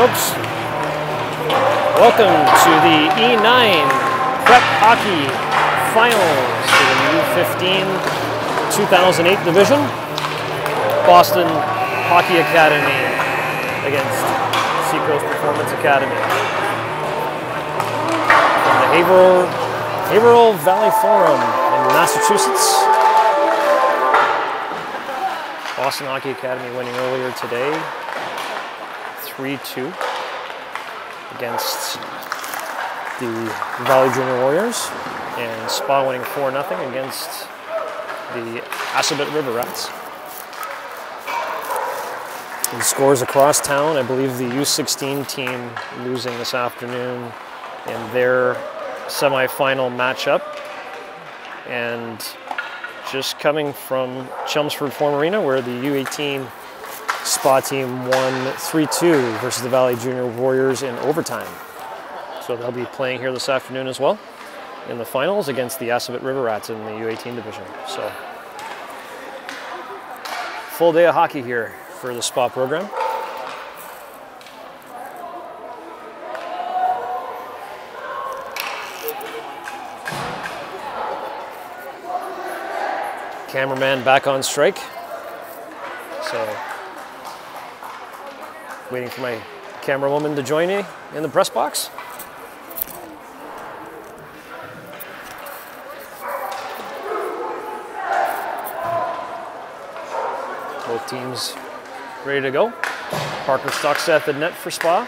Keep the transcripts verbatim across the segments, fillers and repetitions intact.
folks. Welcome to the E nine Prep Hockey Finals for the U fifteen two thousand eight division. Boston Hockey Academy against Seacoast Performance Academy. From the Haverhill, Haverhill Valley Forum in Massachusetts. Boston Hockey Academy winning earlier today, three two against the Valley Junior Warriors, and Spa winning four nothing against the Assabet River Rats. And scores across town, I believe the U sixteen team losing this afternoon in their semifinal matchup. And just coming from Chelmsford Forum Arena, where the U eighteen Spa team won three two versus the Valley Junior Warriors in overtime. So they'll be playing here this afternoon as well in the finals against the Assabet River Rats in the U eighteen division. So full day of hockey here for the Spa program. Cameraman back on strike. So waiting for my camera woman to join me in the press box. Both teams ready to go. Parker Stockstaff at net for Spa.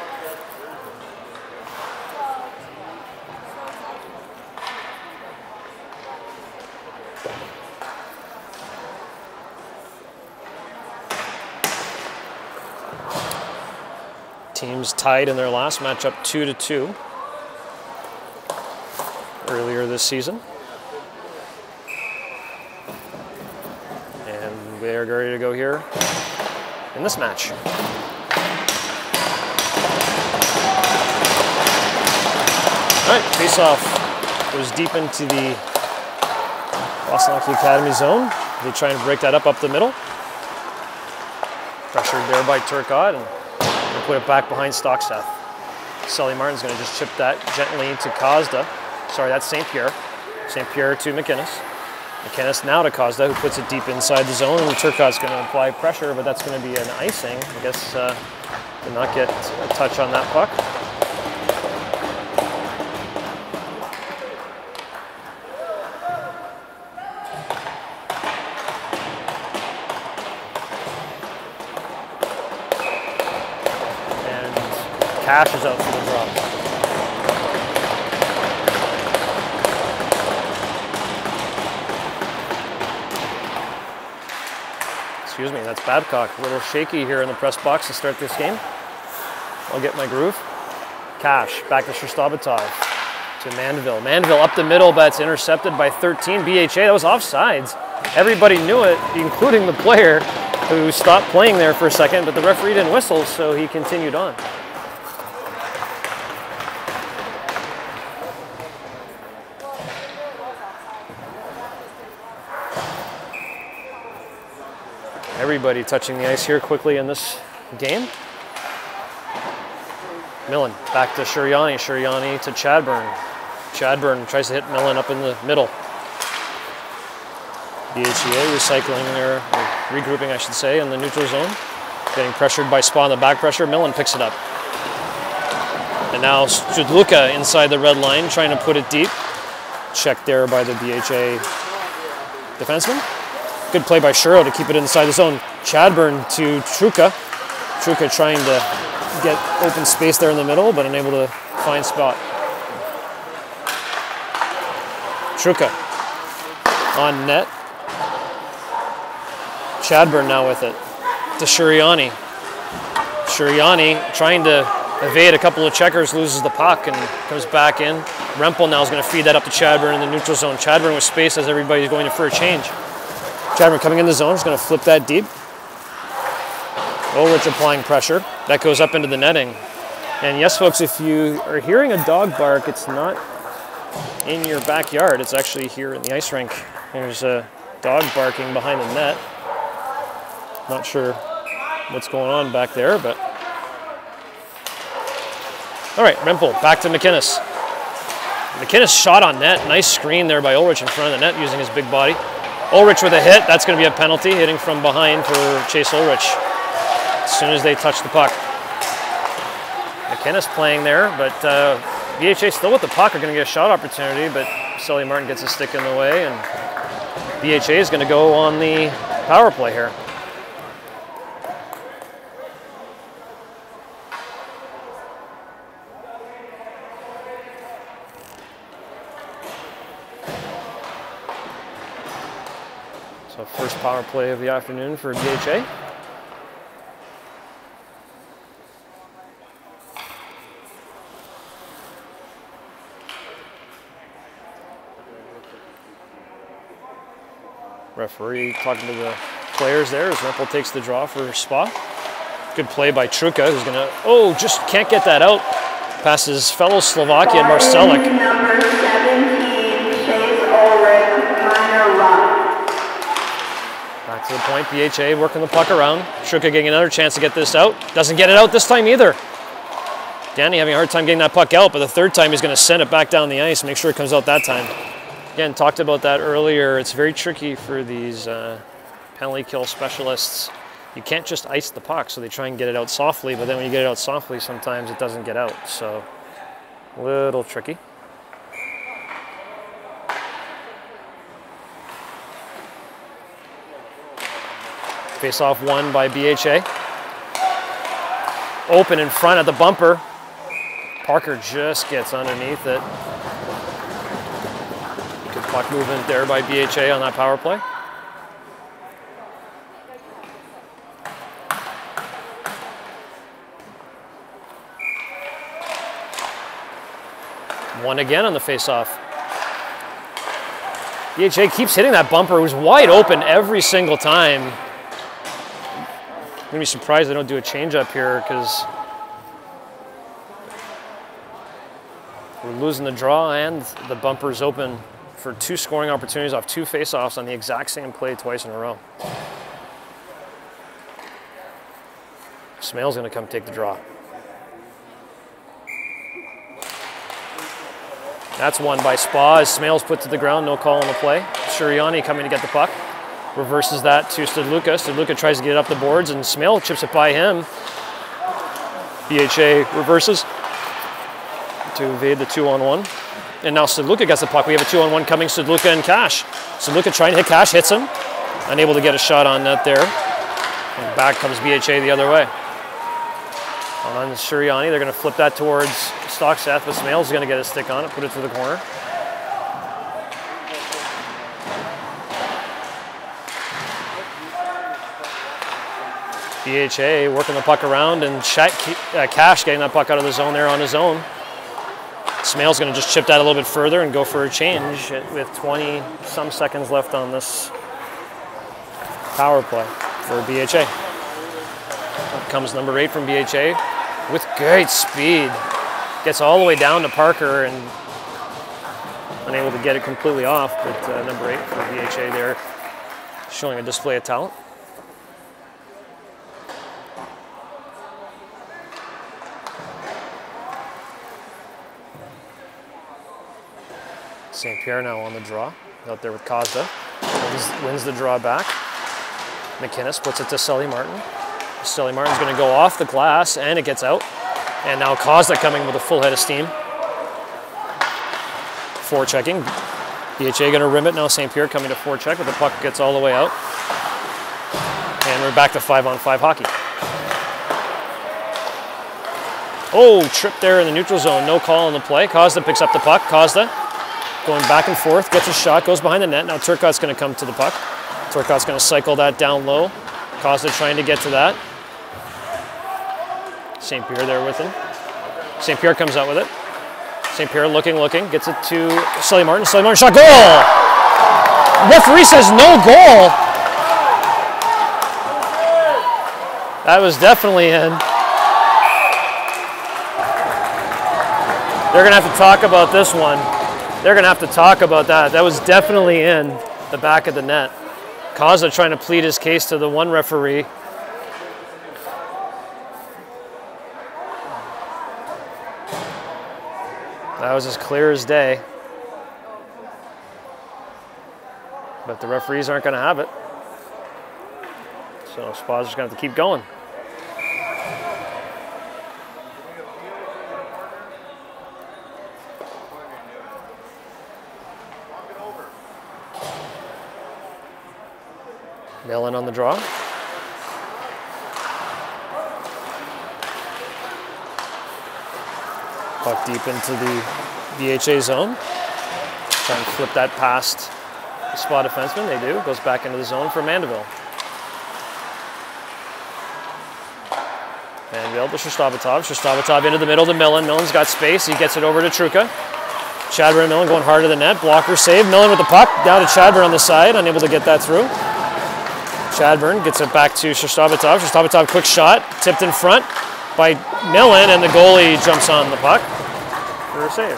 Teams tied in their last matchup two to two earlier this season. And they're ready to go here in this match. All right, face-off goes deep into the Boston Hockey Academy zone. They try and break that up up the middle. Pressured there by Turcotte, and put it back behind Stockstaff. Sully Martin's going to just chip that gently to Cosda. Sorry, that's Saint Pierre. Saint Pierre to McInnes. McInnes now to Cosda, who puts it deep inside the zone, and Turcotte's going to apply pressure, but that's going to be an icing. I guess uh, did not get a touch on that puck. Cash is out for the drop. Excuse me, that's Babcock. A little shaky here in the press box to start this game. I'll get my groove. Cash, back to Shostabatov, to Mandeville. Mandeville up the middle, but it's intercepted by thirteen. B H A, that was offsides. Everybody knew it, including the player who stopped playing there for a second, but the referee didn't whistle, so he continued on. Everybody touching the ice here quickly in this game. Millen back to Shuriani. Shuriani to Chadburn. Chadburn tries to hit Millen up in the middle. B H A recycling their, or regrouping, I should say, in the neutral zone. Getting pressured by Spa in the back pressure. Millen picks it up. And now Studluka inside the red line, trying to put it deep. Checked there by the B H A defenseman. Good play by Shuro to keep it inside the zone. Chadburn to Truca. Truca trying to get open space there in the middle, but unable to find spot. Truca on net. Chadburn now with it to Shuriani. Shuriani trying to evade a couple of checkers, loses the puck and comes back in. Rempel now is going to feed that up to Chadburn in the neutral zone. Chadburn with space as everybody's going for a change. Chadburn coming in the zone, is going to flip that deep. Ulrich applying pressure. That goes up into the netting. And yes, folks, if you are hearing a dog bark, it's not in your backyard. It's actually here in the ice rink. There's a dog barking behind the net. Not sure what's going on back there, but All right, Rempel, back to McInnes. McInnes shot on net. Nice screen there by Ulrich in front of the net using his big body. Ulrich with a hit. That's going to be a penalty, hitting from behind for Chase Ulrich as soon as they touch the puck. McInnes playing there, but uh, B H A still with the puck are going to get a shot opportunity, but Sully Martin gets a stick in the way, and B H A is going to go on the power play here. So first power play of the afternoon for B H A. Referee talking to the players there as Rempel takes the draw for Spa. Good play by Truka, who's gonna, oh, just can't get that out. Past his fellow Slovakian, Marcelic. Number seventeen, Chase Ulrich, minor rock. Back to the point, B H A working the puck around. Truka getting another chance to get this out. Doesn't get it out this time either. Danny having a hard time getting that puck out, but the third time he's gonna send it back down the ice, make sure it comes out that time. Again, talked about that earlier. It's very tricky for these uh, penalty kill specialists. You can't just ice the puck, so they try and get it out softly, but then when you get it out softly, sometimes it doesn't get out, so a little tricky. Face off one by B H A. Open in front of the bumper. Parker just gets underneath it. Good puck movement there by B H A on that power play. One again on the face-off. B H A keeps hitting that bumper. It was wide open every single time. I'm gonna be surprised they don't do a change-up here because we're losing the draw and the bumper's open for two scoring opportunities off two face-offs on the exact same play twice in a row. Smale's gonna come take the draw. That's one by Spa as Smale's put to the ground, no call on the play. Shuriani coming to get the puck. Reverses that to Studluka. Studluka tries to get it up the boards and Smale chips it by him. B H A reverses to evade the two on one. And now Studluka gets the puck. We have a two on one coming, Studluka and Cash. Studluka trying to hit Cash, hits him. Unable to get a shot on net there. And back comes B H A the other way. On Shuriani, they're going to flip that towards Stockseth, but Smale's going to get a stick on it, put it to the corner. B H A working the puck around and uh, Cash getting that puck out of the zone there on his own. Smale's going to just chip that a little bit further and go for a change with twenty some seconds left on this power play for B H A. Up comes number eight from B H A with great speed. Gets all the way down to Parker and unable to get it completely off, but uh, number eight for B H A there showing a display of talent. Saint Pierre now on the draw, out there with Kozda. Wins, wins the draw back. McInnes puts it to Sully Martin. Sully Martin's going to go off the glass, and it gets out. And now Kozda coming with a full head of steam. Forechecking. B H A going to rim it. Now Saint Pierre coming to forecheck, but the puck gets all the way out. And we're back to five on five hockey. Oh, trip there in the neutral zone. No call on the play. Kozda picks up the puck. Kozda going back and forth, gets a shot, goes behind the net. Now Turcotte's going to come to the puck. Turcotte's going to cycle that down low. Kozda trying to get to that. Saint Pierre there with him. Saint Pierre comes out with it. Saint Pierre looking, looking, gets it to Sully Martin. Sully Martin shot, goal! Referee says no goal. That was definitely in. They're going to have to talk about this one. They're going to have to talk about that. That was definitely in the back of the net. Kozda trying to plead his case to the one referee. That was as clear as day. But the referees aren't going to have it. So Spa's just going to have to keep going. Millen on the draw. Puck deep into the B H A zone. Try and flip that past the Spa defenseman. They do. Goes back into the zone for Mandeville. Mandeville to Shostavatov. Shostavatov into the middle to Millen. Millen's got space. He gets it over to Truca. Chadburn and Millen going hard to the net. Blocker save. Millen with the puck. Down to Chadburn on the side. Unable to get that through. Chadburn gets it back to Shostavatov. Shostavatov quick shot. Tipped in front by Millen, and the goalie jumps on the puck for a save.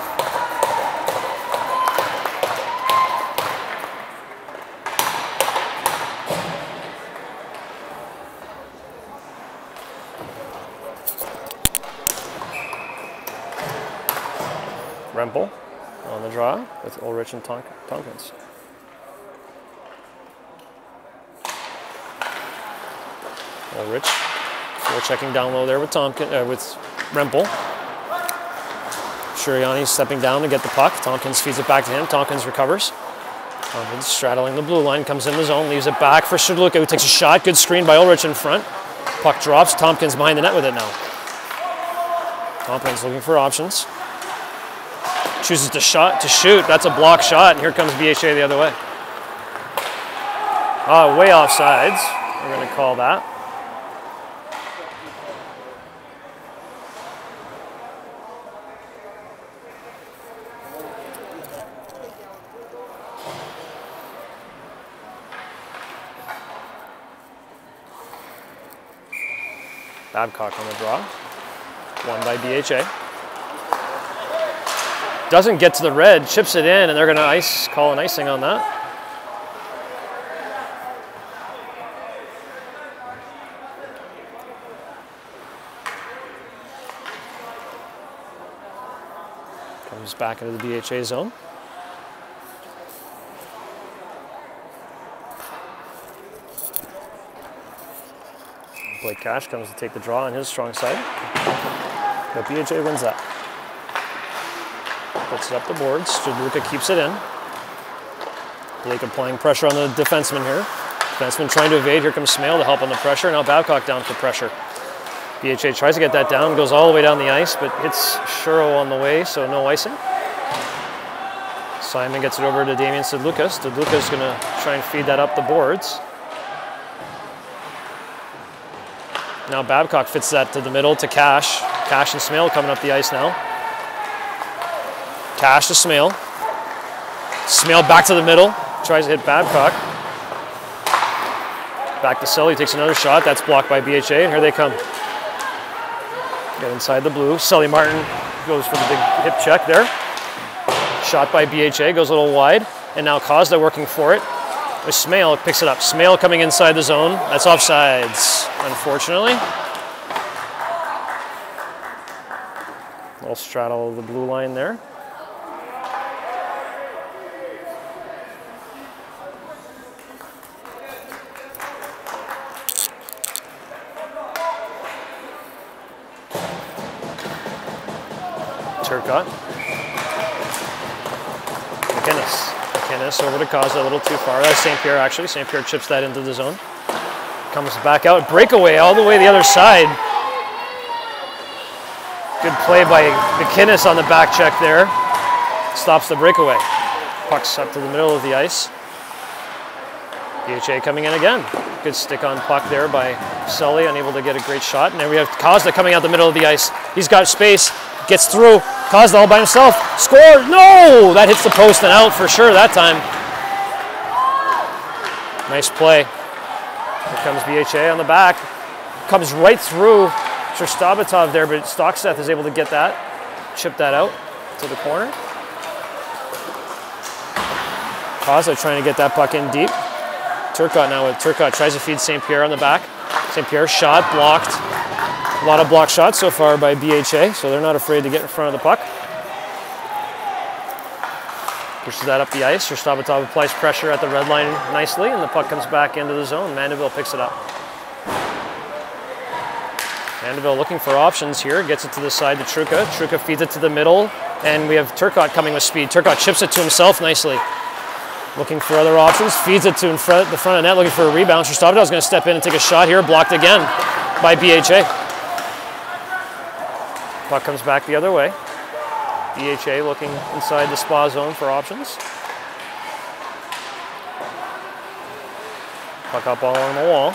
Rempel on the draw with Ulrich and Tonk Tompkins. Ulrich, full checking down low there with Tompkins, uh, with Rempel. Shuriani stepping down to get the puck. Tompkins feeds it back to him. Tompkins recovers. Tompkins straddling the blue line, comes in the zone, leaves it back for Shudluka, who takes a shot. Good screen by Ulrich in front. Puck drops. Tompkins behind the net with it now. Tompkins looking for options. Chooses to shot to shoot. That's a block shot, and here comes B H A the other way. Uh, way offsides. We're going to call that. Babcock on the draw. Won by B H A. Doesn't get to the red, chips it in, and they're going to ice, call an icing on that. Comes back into the B H A zone. Blake Cash comes to take the draw on his strong side. But B H A wins that. Puts it up the boards. Studluka keeps it in. Blake applying pressure on the defenseman here. Defenseman trying to evade. Here comes Smale to help on the pressure. Now Babcock down for pressure. B H A tries to get that down, goes all the way down the ice, but hits Shuro on the way, so no icing. Simon gets it over to Damian Studluka. Studluka's going to try and feed that up the boards. Now Babcock fits that to the middle to Cash. Cash and Smale coming up the ice now. Cash to Smale. Smale back to the middle. Tries to hit Babcock. Back to Sully. Takes another shot. That's blocked by B H A. And here they come. Get inside the blue. Sully Martin goes for the big hip check there. Shot by B H A. Goes a little wide. And now Kozda working for it. With Smale. Picks it up. Smale coming inside the zone. That's offsides, unfortunately. A little straddle of the blue line there. Turcotte. McInnes. McInnes over to Kozda, a little too far. That's Saint Pierre actually. Saint Pierre chips that into the zone. Comes back out. Breakaway all the way the other side. Good play by McInnes on the back check there. Stops the breakaway. Puck's up to the middle of the ice. B H A coming in again. Good stick on puck there by Sully, unable to get a great shot. And then we have Kozda coming out the middle of the ice. He's got space. Gets through. Kozda all by himself. Score! No! That hits the post and out for sure that time. Nice play. Here comes B H A on the back. Comes right through Shostavatov there, but Stocksteth is able to get that. Chip that out to the corner. Kozda trying to get that puck in deep. Turcotte now with Turcotte tries to feed Saint Pierre on the back. Saint Pierre shot, blocked. A lot of block shots so far by B H A, so they're not afraid to get in front of the puck. Pushes that up the ice. Shostakovich applies pressure at the red line nicely, and the puck comes back into the zone. Mandeville picks it up. Mandeville looking for options here. Gets it to the side to Truca. Truca feeds it to the middle, and we have Turcotte coming with speed. Turcotte chips it to himself nicely. Looking for other options. Feeds it to in front, the front of net, looking for a rebound. Shostakovich is going to step in and take a shot here. Blocked again by B H A. Puck comes back the other way. B H A looking inside the spa zone for options. Puck up all along the wall.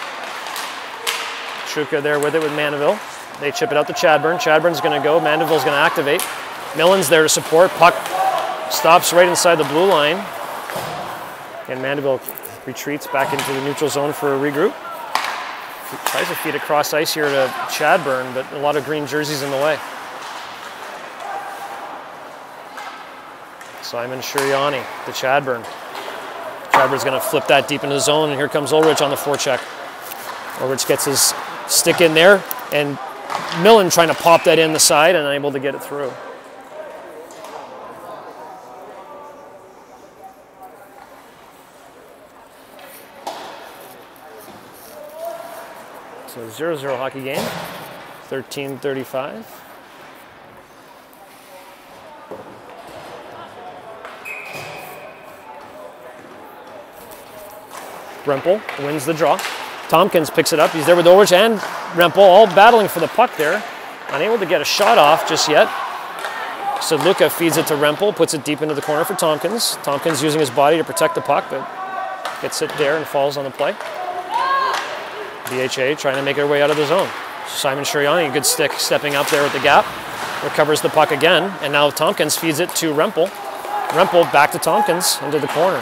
Truca there with it with Mandeville. They chip it out to Chadburn. Chadburn's going to go. Mandeville's going to activate. Millen's there to support. Puck stops right inside the blue line. And Mandeville retreats back into the neutral zone for a regroup. He tries to feed across ice here to Chadburn, but a lot of green jerseys in the way. Simon Shuriani to Chadburn. Chadburn's going to flip that deep into the zone, and here comes Ulrich on the forecheck. Ulrich gets his stick in there, and Millen trying to pop that in the side and unable to get it through. So zero zero hockey game, thirteen thirty-five. Rempel wins the draw. Tompkins picks it up. He's there with Ulrich and Rempel, all battling for the puck there. Unable to get a shot off just yet. So Luca feeds it to Rempel, puts it deep into the corner for Tompkins. Tompkins using his body to protect the puck, but gets it there and falls on the play. B H A trying to make their way out of the zone. Simon Shuriani, a good stick, stepping up there with the gap. Recovers the puck again, and now Tompkins feeds it to Rempel. Rempel back to Tompkins into the corner.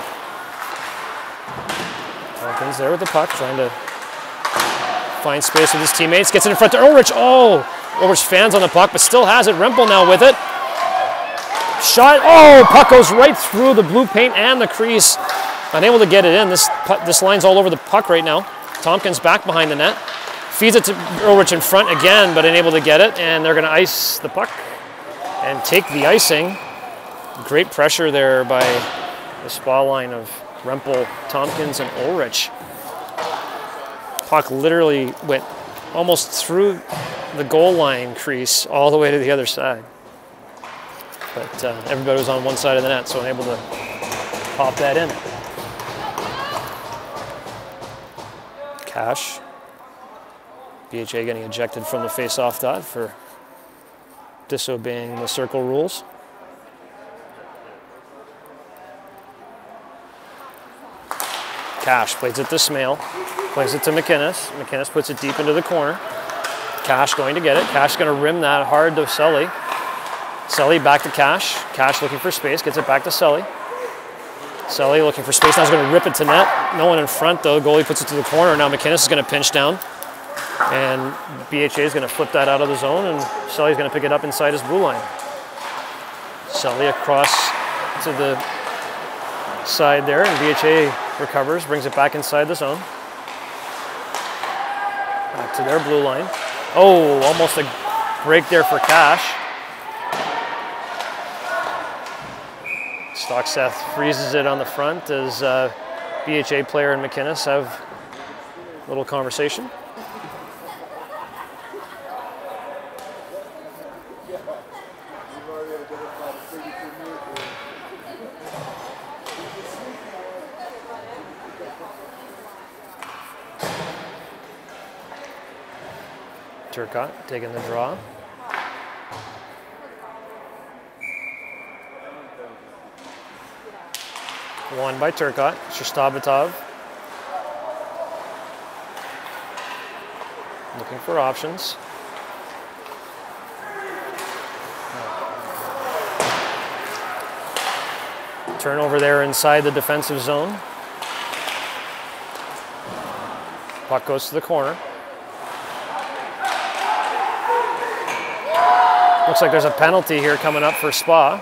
Tompkins there with the puck, trying to find space with his teammates. Gets it in front to Ulrich. Oh, Ulrich fans on the puck, but still has it. Rempel now with it. Shot. Oh, puck goes right through the blue paint and the crease. Unable to get it in. This, this line's all over the puck right now. Tompkins back behind the net. Feeds it to Ulrich in front again, but unable to get it. And they're going to ice the puck and take the icing. Great pressure there by the spa line of Rempel, Tompkins, and Ulrich. Puck literally went almost through the goal line crease all the way to the other side. But uh, everybody was on one side of the net, so unable to pop that in. Cash. B H A getting ejected from the face-off dot for disobeying the circle rules. Cash plays it to Smale, plays it to McInnes. McInnes puts it deep into the corner. Cash going to get it. Cash going to rim that hard to Selly. Selly back to Cash. Cash looking for space, gets it back to Selly. Selly looking for space, now he's going to rip it to net. No one in front though, goalie puts it to the corner. Now McInnes is going to pinch down. And B H A is going to flip that out of the zone, and Selly's going to pick it up inside his blue line. Selly across to the side there, and B H A recovers, brings it back inside the zone. Back to their blue line. Oh, almost a break there for Cash. Stockseth freezes it on the front as uh, B H A player and McInnes have a little conversation. Turcotte taking the draw. Won by Turcotte. Shostakovich looking for options. Turnover there inside the defensive zone. Puck goes to the corner. Looks like there's a penalty here coming up for Spa.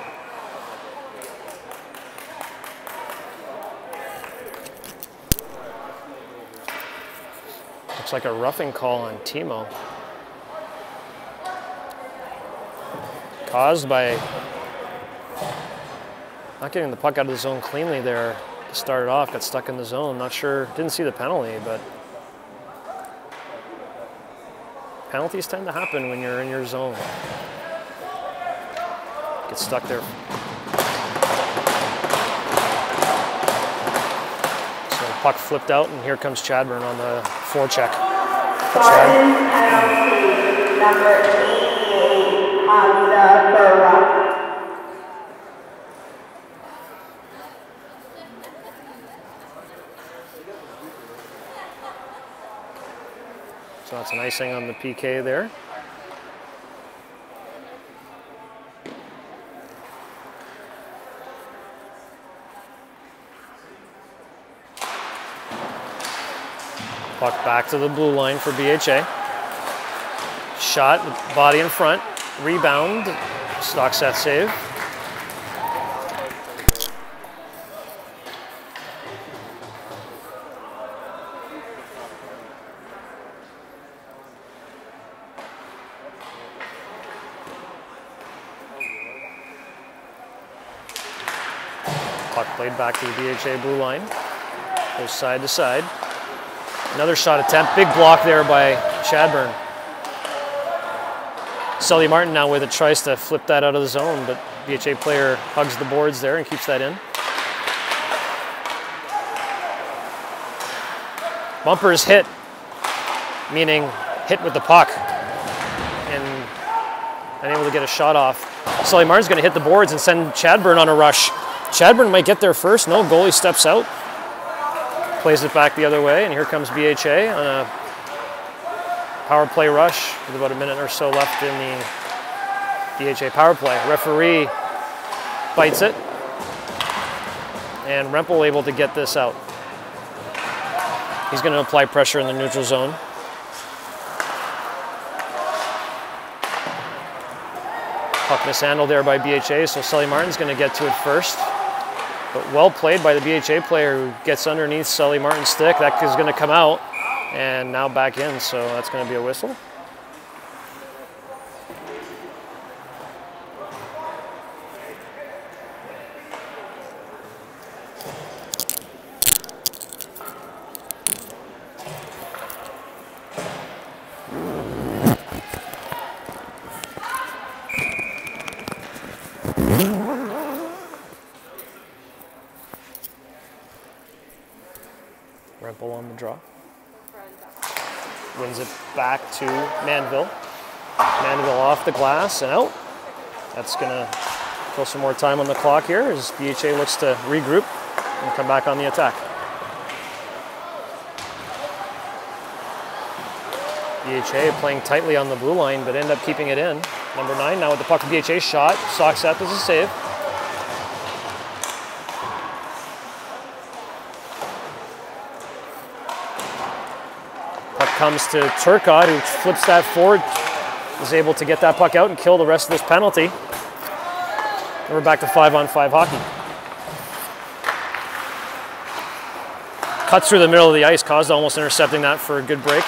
Looks like a roughing call on Timo. Caused by Not getting the puck out of the zone cleanly there to start it off. Got stuck in the zone. Not sure. Didn't see the penalty, but penalties tend to happen when you're in your zone. Get stuck there. So puck flipped out, and here comes Chadburn on the forecheck. Spartan penalty, number eighty-eight, Hamza Farah. So that's an icing on the P K there. Puck back to the blue line for B H A. Shot, with body in front, rebound, stock set save. Puck played back to the B H A blue line. Goes side to side. Another shot attempt. Big block there by Chadburn. Sully Martin now with it, tries to flip that out of the zone, but B H A player hugs the boards there and keeps that in. Bumpers hit, meaning hit with the puck, and unable to get a shot off. Sully Martin's going to hit the boards and send Chadburn on a rush. Chadburn might get there first. No, goalie steps out. Plays it back the other way, and here comes B H A on a power play rush with about a minute or so left in the B H A power play. Referee bites it, and Rempel able to get this out. He's going to apply pressure in the neutral zone. Puck mishandled there by B H A, so Sully Martin's going to get to it first. But well played by the B H A player who gets underneath Sully Martin's stick. That is going to come out and now back in, so that's going to be a whistle. Rempel on the draw. Wins it back to Manville. Manville off the glass and out. That's going to kill some more time on the clock here as B H A looks to regroup and come back on the attack. B H A playing tightly on the blue line, but end up keeping it in. Number nine now with the puck. B H A shot. Socks up as a save. Puck comes to Turcotte, who flips that forward, is able to get that puck out and kill the rest of this penalty. And we're back to five on five hockey. Cuts through the middle of the ice, caused almost intercepting that for a good break.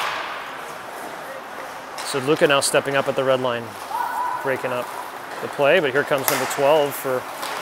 So Luca now stepping up at the red line, breaking up the play, but here comes number twelve for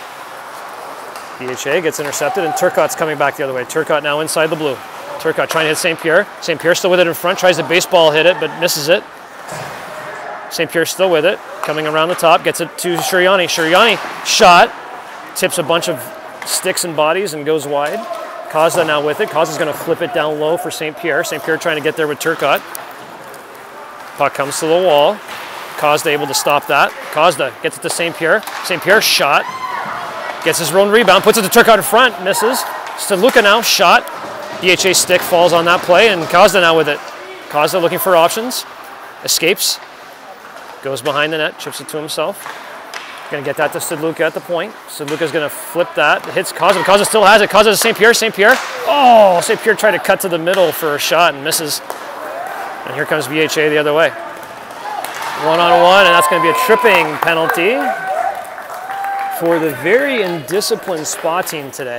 B H A, gets intercepted, and Turcotte's coming back the other way. Turcotte now inside the blue. Turcotte trying to hit Saint Pierre. Saint Pierre still with it in front, tries to baseball hit it, but misses it. Saint Pierre still with it, coming around the top, gets it to Shuriani. Shuriani shot, tips a bunch of sticks and bodies and goes wide. Kazda now with it. Kazda's going to flip it down low for Saint Pierre. Saint Pierre trying to get there with Turcotte. Puck comes to the wall. Kazda able to stop that. Kazda gets it to Saint Pierre. Saint Pierre shot, gets his own rebound, puts it to Turcotte in front, misses. Staluka now shot. B H A stick falls on that play, and Kazda now with it. Kazda looking for options, escapes, goes behind the net, chips it to himself. Going to get that to Staluka at the point. Staluka's going to flip that, hits Kazda. Kazda still has it. Kazda to Saint Pierre. Saint Pierre. Oh, Saint Pierre tried to cut to the middle for a shot and misses. And here comes B H A the other way. One on one, and that's going to be a tripping penalty for the very indisciplined spa team today.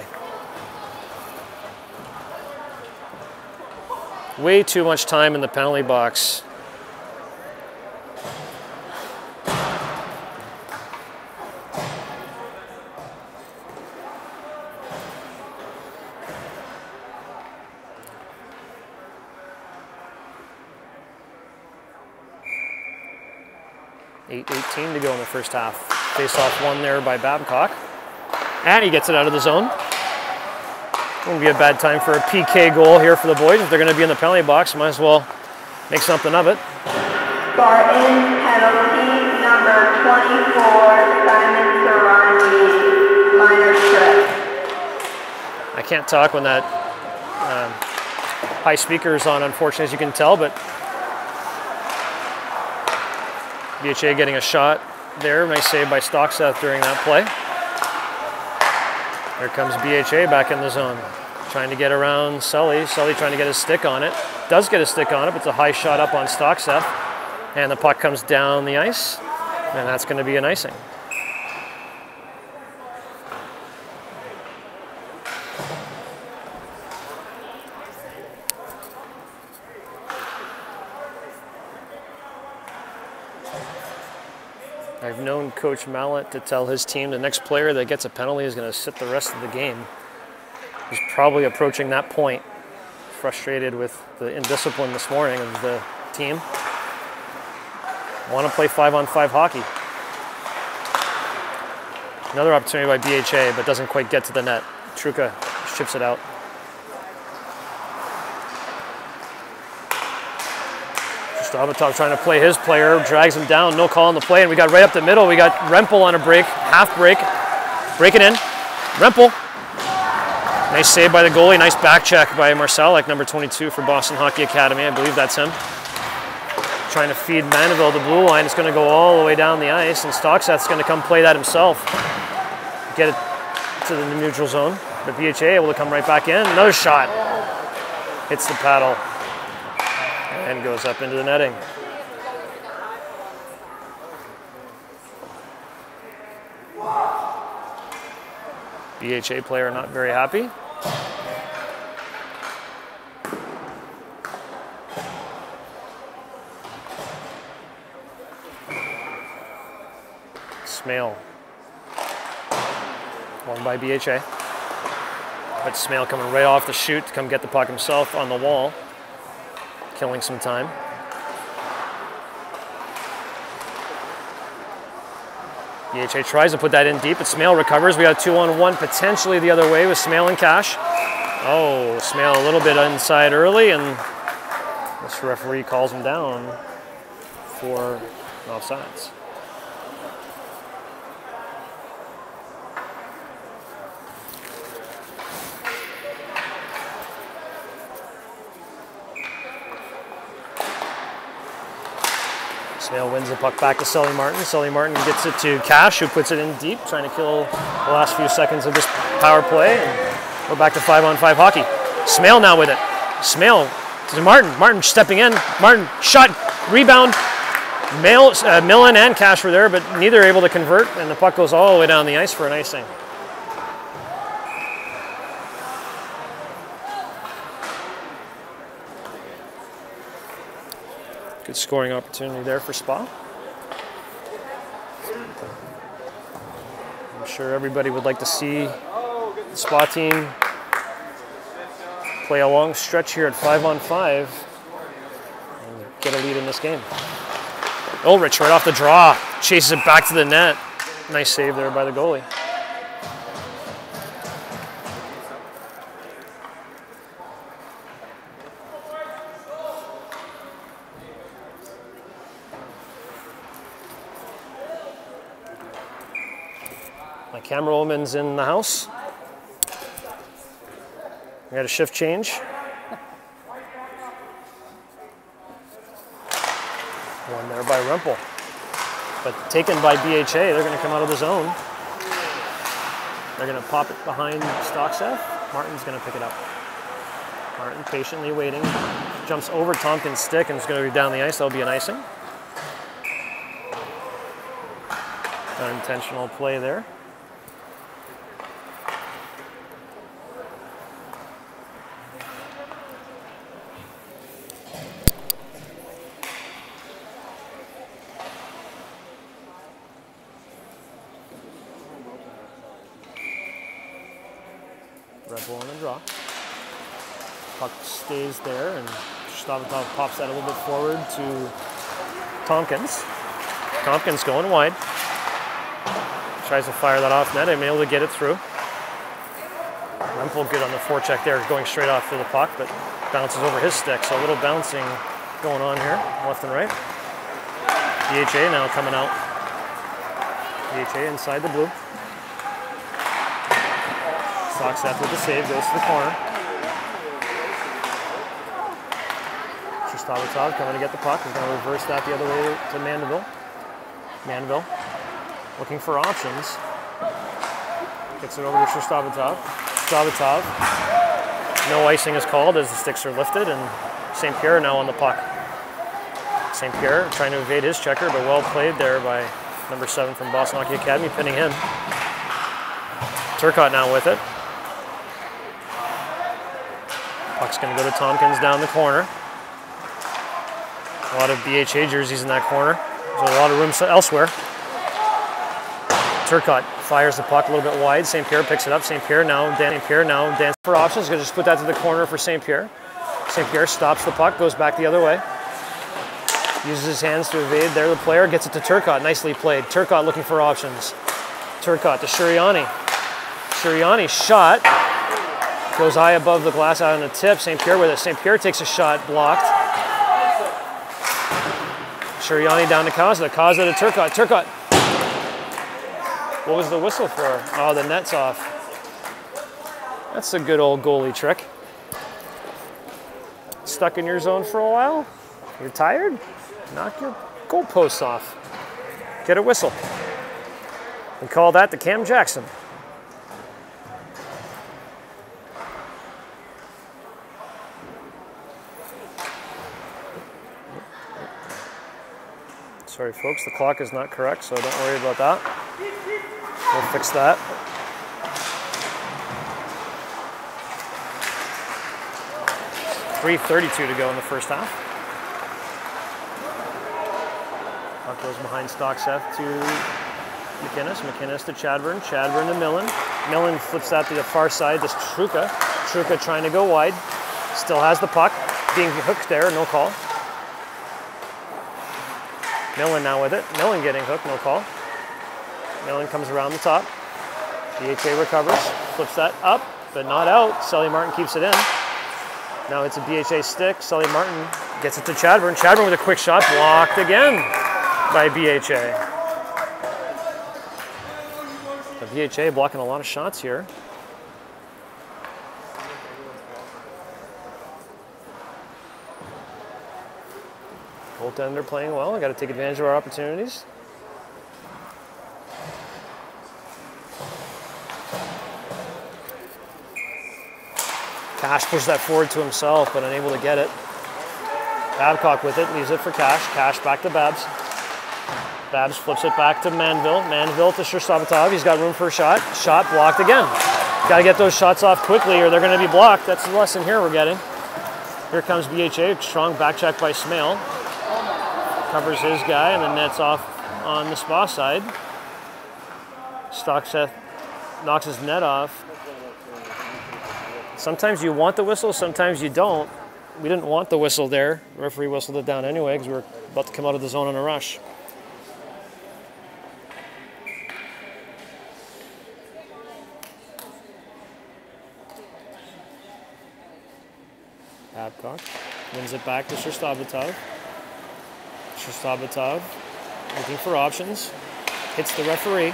Way too much time in the penalty box. eight eighteen to go in the first half. Face off one there by Babcock. And he gets it out of the zone. Wouldn't be a bad time for a P K goal here for the boys. If they're going to be in the penalty box, might as well make something of it. Spartan penalty number twenty-four, Simon Sarani, minor strip. I can't talk when that um, high speaker is on, unfortunately, as you can tell, but B H A getting a shot there. Nice save by Stockseth during that play. Here comes B H A back in the zone. Trying to get around Sully. Sully trying to get his stick on it. Does get a stick on it, but it's a high shot up on Stockseth. And the puck comes down the ice, and that's going to be an icing. I've known Coach Mallett to tell his team the next player that gets a penalty is going to sit the rest of the game. He's probably approaching that point, frustrated with the indiscipline this morning of the team. Want to play five-on-five hockey. Another opportunity by B H A, but doesn't quite get to the net. Truca chips it out. Stavatov trying to play his player, drags him down, no call on the play, and we got right up the middle. We got Rempel on a break, half break, break it in. Rempel. Nice save by the goalie, nice back check by Marsalek, number twenty-two for Boston Hockey Academy. I believe that's him. Trying to feed Mandeville the blue line. It's going to go all the way down the ice, and Stockseth's going to come play that himself. Get it to the neutral zone, but B H A able to come right back in. Another shot. Hits the paddle and goes up into the netting. B H A player not very happy. Smale. Won by B H A. But Smale coming right off the chute to come get the puck himself on the wall. Killing some time. B H A tries to put that in deep, but Smale recovers. We got a two on one potentially the other way with Smale and Cash. Oh, Smale a little bit inside early, and this referee calls him down for offsides. Smale wins the puck back to Sully Martin. Sully Martin gets it to Cash, who puts it in deep, trying to kill the last few seconds of this power play. And we're back to five-on-five hockey. Smale now with it. Smale to Martin. Martin stepping in. Martin shot, rebound. Mail, uh, Millen and Cash were there, but neither able to convert, and the puck goes all the way down the ice for an icing. Good scoring opportunity there for Spa. I'm sure everybody would like to see the Spa team play a long stretch here at five on five and get a lead in this game. Ulrich right off the draw, chases it back to the net. Nice save there by the goalie. My camera woman's in the house. We got a shift change. One there by Rempel. But taken by B H A, they're going to come out of the zone. They're going to pop it behind Stockseth. Martin's going to pick it up. Martin patiently waiting. Jumps over Tompkins' stick and is going to be down the ice. That'll be an icing. Unintentional play there. Rebel on the draw. Puck stays there, and Stavatov pops that a little bit forward to Tompkins. Tompkins going wide. Tries to fire that off net. I'm able to get it through. Rempel good on the forecheck there, going straight off to the puck, but bounces over his stick. So a little bouncing going on here, left and right. B H A now coming out. B H A inside the blue. Soxeth with the save, goes to the corner. Shostavatov coming to get the puck. He's going to reverse that the other way to Mandeville. Mandeville looking for options. Gets it over to Shostavatov. Shostavatov. No icing is called as the sticks are lifted, and Saint Pierre now on the puck. Saint Pierre trying to evade his checker, but well played there by number seven from Boston Hockey Academy, pinning him. Turcotte now with it. Puck's going to go to Tompkins down the corner. A lot of B H A jerseys in that corner. There's a lot of room elsewhere. Turcotte fires the puck a little bit wide. Saint Pierre picks it up. Saint Pierre now, Saint Pierre now dances for options. Going to just put that to the corner for Saint Pierre. Saint Pierre stops the puck, goes back the other way. Uses his hands to evade. There the player gets it to Turcotte. Nicely played. Turcotte looking for options. Turcotte to Shuriani. Shuriani shot. Goes high above the glass out on the tip. Saint Pierre with it. Saint Pierre takes a shot, blocked. Shuriani down to Kaza. Kaza to Turcotte. Turcotte. What was the whistle for? Oh, the net's off. That's a good old goalie trick. Stuck in your zone for a while? You're tired? Knock your goalposts off. Get a whistle. And call that the Cam Jackson. Sorry folks, the clock is not correct, so don't worry about that. We'll fix that. three thirty-two to go in the first half. Puck goes behind Stockseth to McInnes. McInnes to Chadburn. Chadburn to Millen. Millen flips that to the far side to Truca. Truca trying to go wide. Still has the puck. Being hooked there, no call. Millen now with it. Millen getting hooked, no call. Millen comes around the top. B H A recovers, flips that up, but not out. Sully Martin keeps it in. Now it's a B H A stick. Sully Martin gets it to Chadburn. Chadburn with a quick shot, blocked again by B H A. The B H A blocking a lot of shots here. Goaltender playing well. Got to take advantage of our opportunities. Cash pushes that forward to himself, but unable to get it. Babcock with it, leaves it for Cash. Cash back to Babs. Babs flips it back to Manville. Manville to Shostavatov. He's got room for a shot. Shot blocked again. Got to get those shots off quickly or they're going to be blocked. That's the lesson here we're getting. Here comes B H A. Strong back check by Smale. Covers his guy and then nets off on the spa side. Stockseth knocks his net off. Sometimes you want the whistle, sometimes you don't. We didn't want the whistle there. The referee whistled it down anyway because we were about to come out of the zone in a rush. Babcock wins it back to Shostavatov. Shostavatov looking for options. Hits the referee.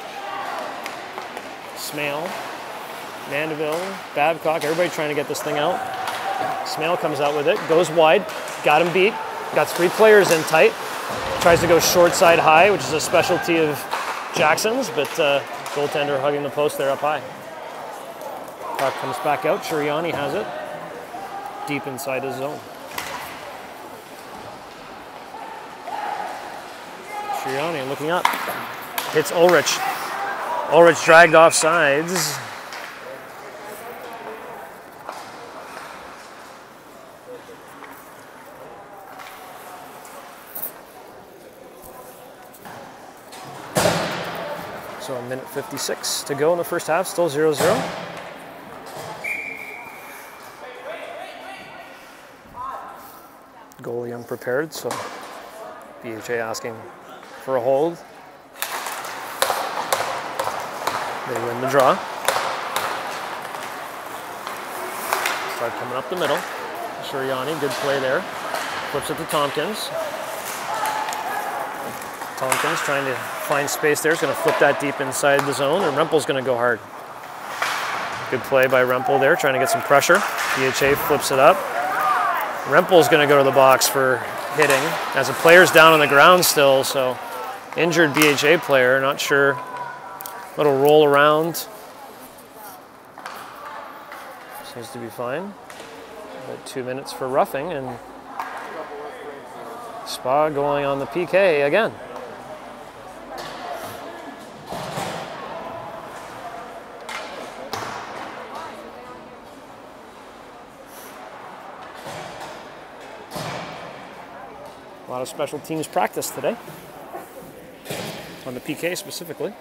Smale. Mandeville, Babcock, everybody trying to get this thing out. Smale comes out with it, goes wide, got him beat, got three players in tight, tries to go short side high, which is a specialty of Jackson's, but uh, goaltender hugging the post there up high. Puck comes back out, Shuriani has it, deep inside his zone. Shuriani looking up, hits Ulrich. Ulrich dragged off sides. So a minute fifty-six to go in the first half, still zero zero. Goalie unprepared, so B H A asking for a hold. They win the draw. Start coming up the middle. Shuriani, good play there. Flips it to Tompkins. Tompkins trying to find space there. He's going to flip that deep inside the zone, and Rempel's going to go hard. Good play by Rempel there, trying to get some pressure. B H A flips it up. Rempel's going to go to the box for hitting, as a player's down on the ground still, so injured B H A player, not sure. Little roll around. Seems to be fine. About two minutes for roughing, and Spa going on the P K again. A lot of special teams practice today, on the P K specifically.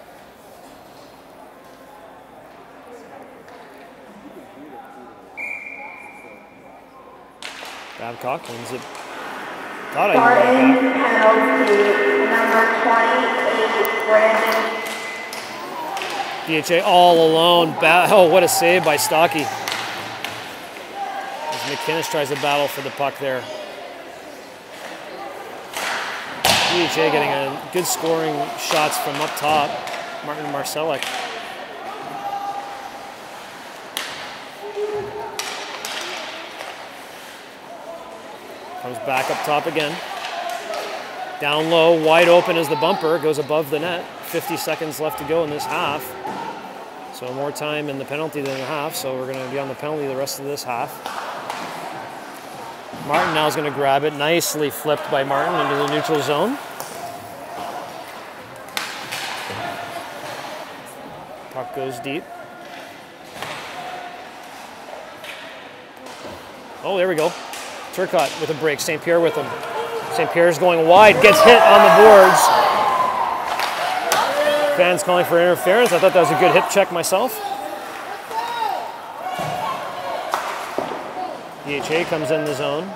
Babcock wins it. Thought I Barton penalty, number twenty-eight, Brandon. B H A all alone. Ba oh, what a save by Stocky. As McInnes tries to battle for the puck there. B H A getting a good scoring shots from up top. Martin Marcellek. Comes back up top again. Down low, wide open as the bumper goes above the net. fifty seconds left to go in this half. So more time in the penalty than a half, so we're going to be on the penalty the rest of this half. Martin now is going to grab it. Nicely flipped by Martin into the neutral zone. Puck goes deep. Oh, there we go. Turcotte with a break. Saint Pierre with him. Saint Pierre's going wide, gets hit on the boards. Fans calling for interference. I thought that was a good hip check myself. B H A comes in the zone.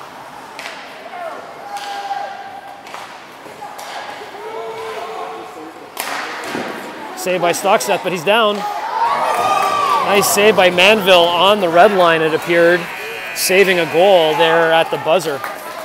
Save by Stockstedt, but he's down. Nice save by Manville on the red line, it appeared, saving a goal there at the buzzer.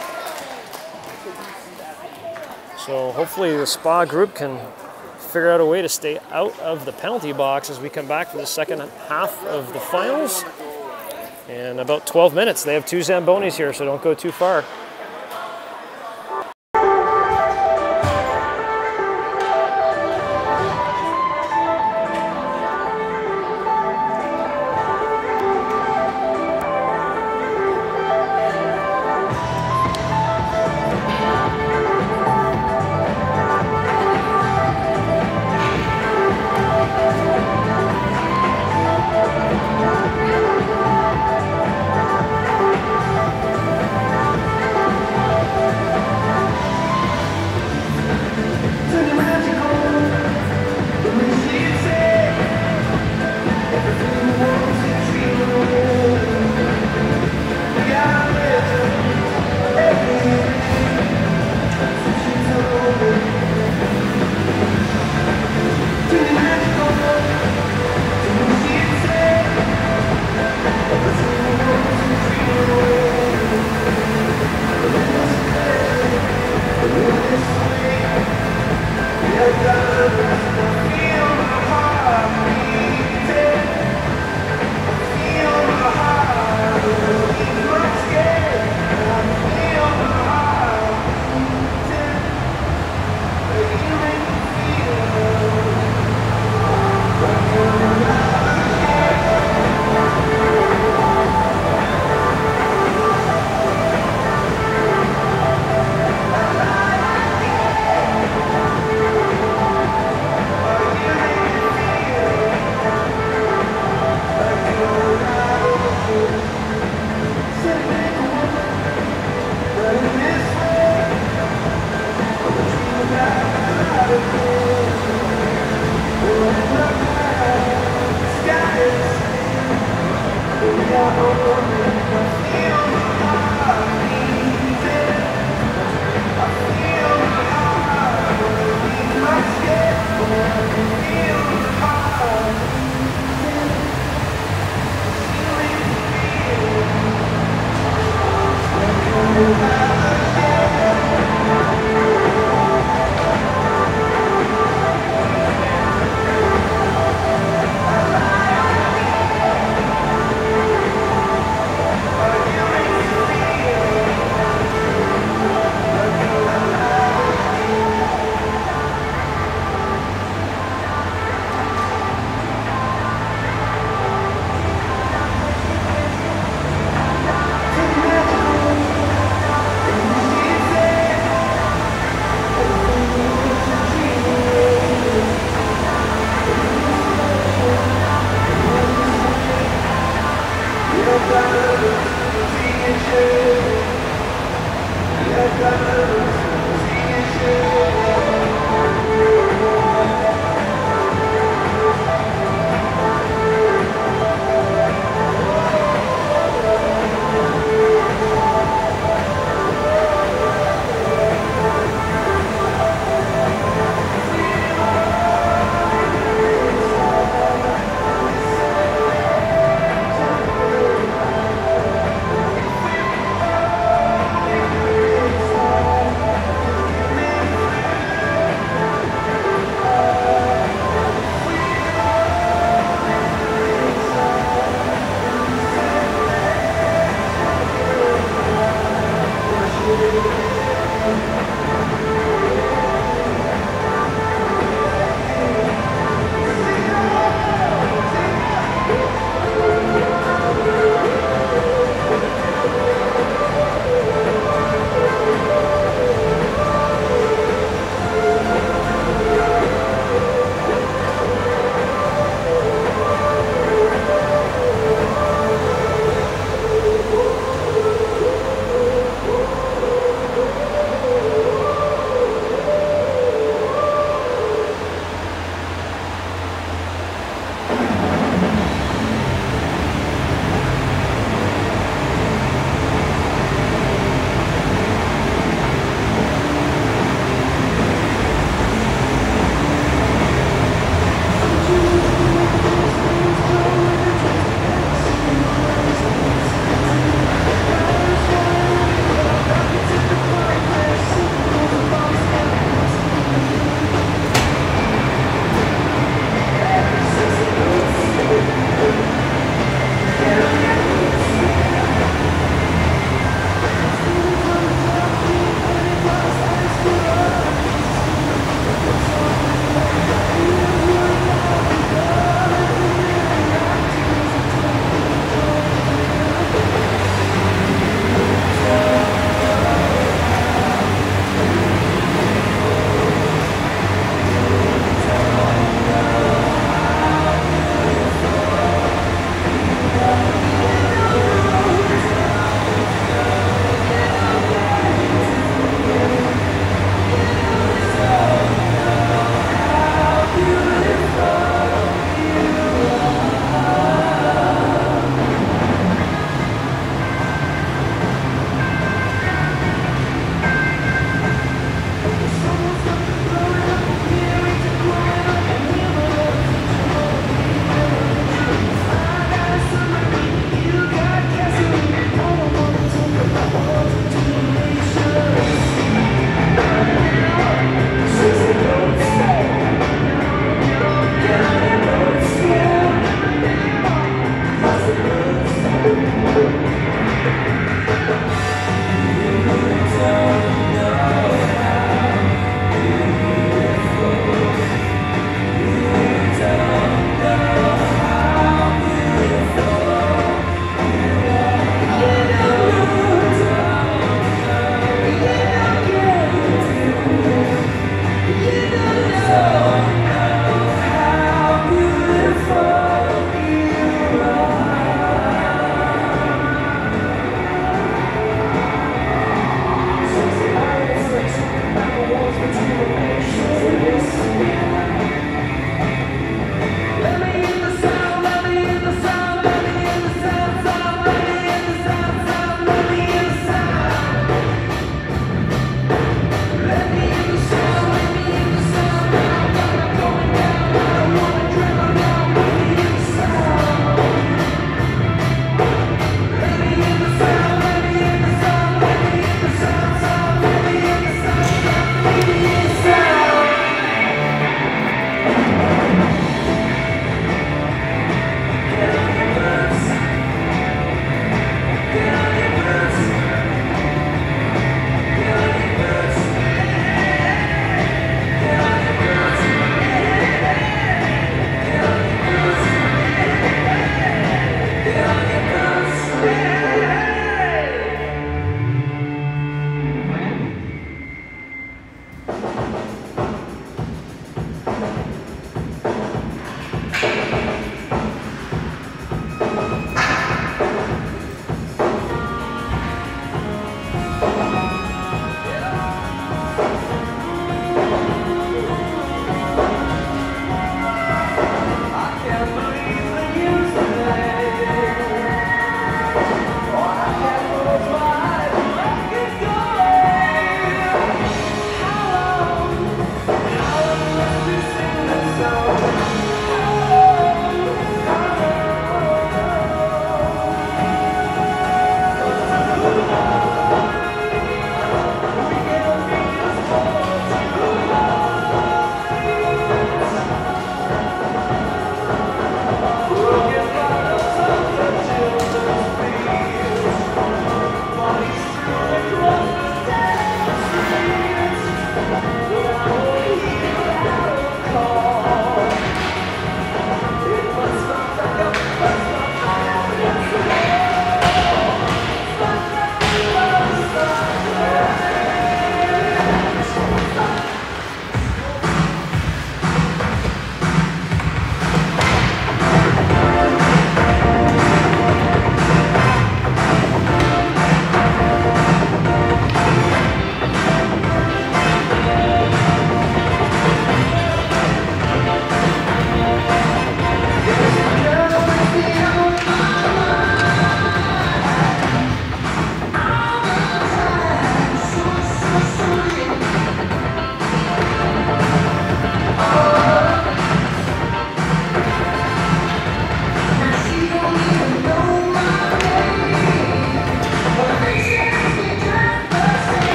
So hopefully the Spa group can figure out a way to stay out of the penalty box as we come back for the second half of the finals. In about twelve minutes. They have two Zambonis here, so don't go too far.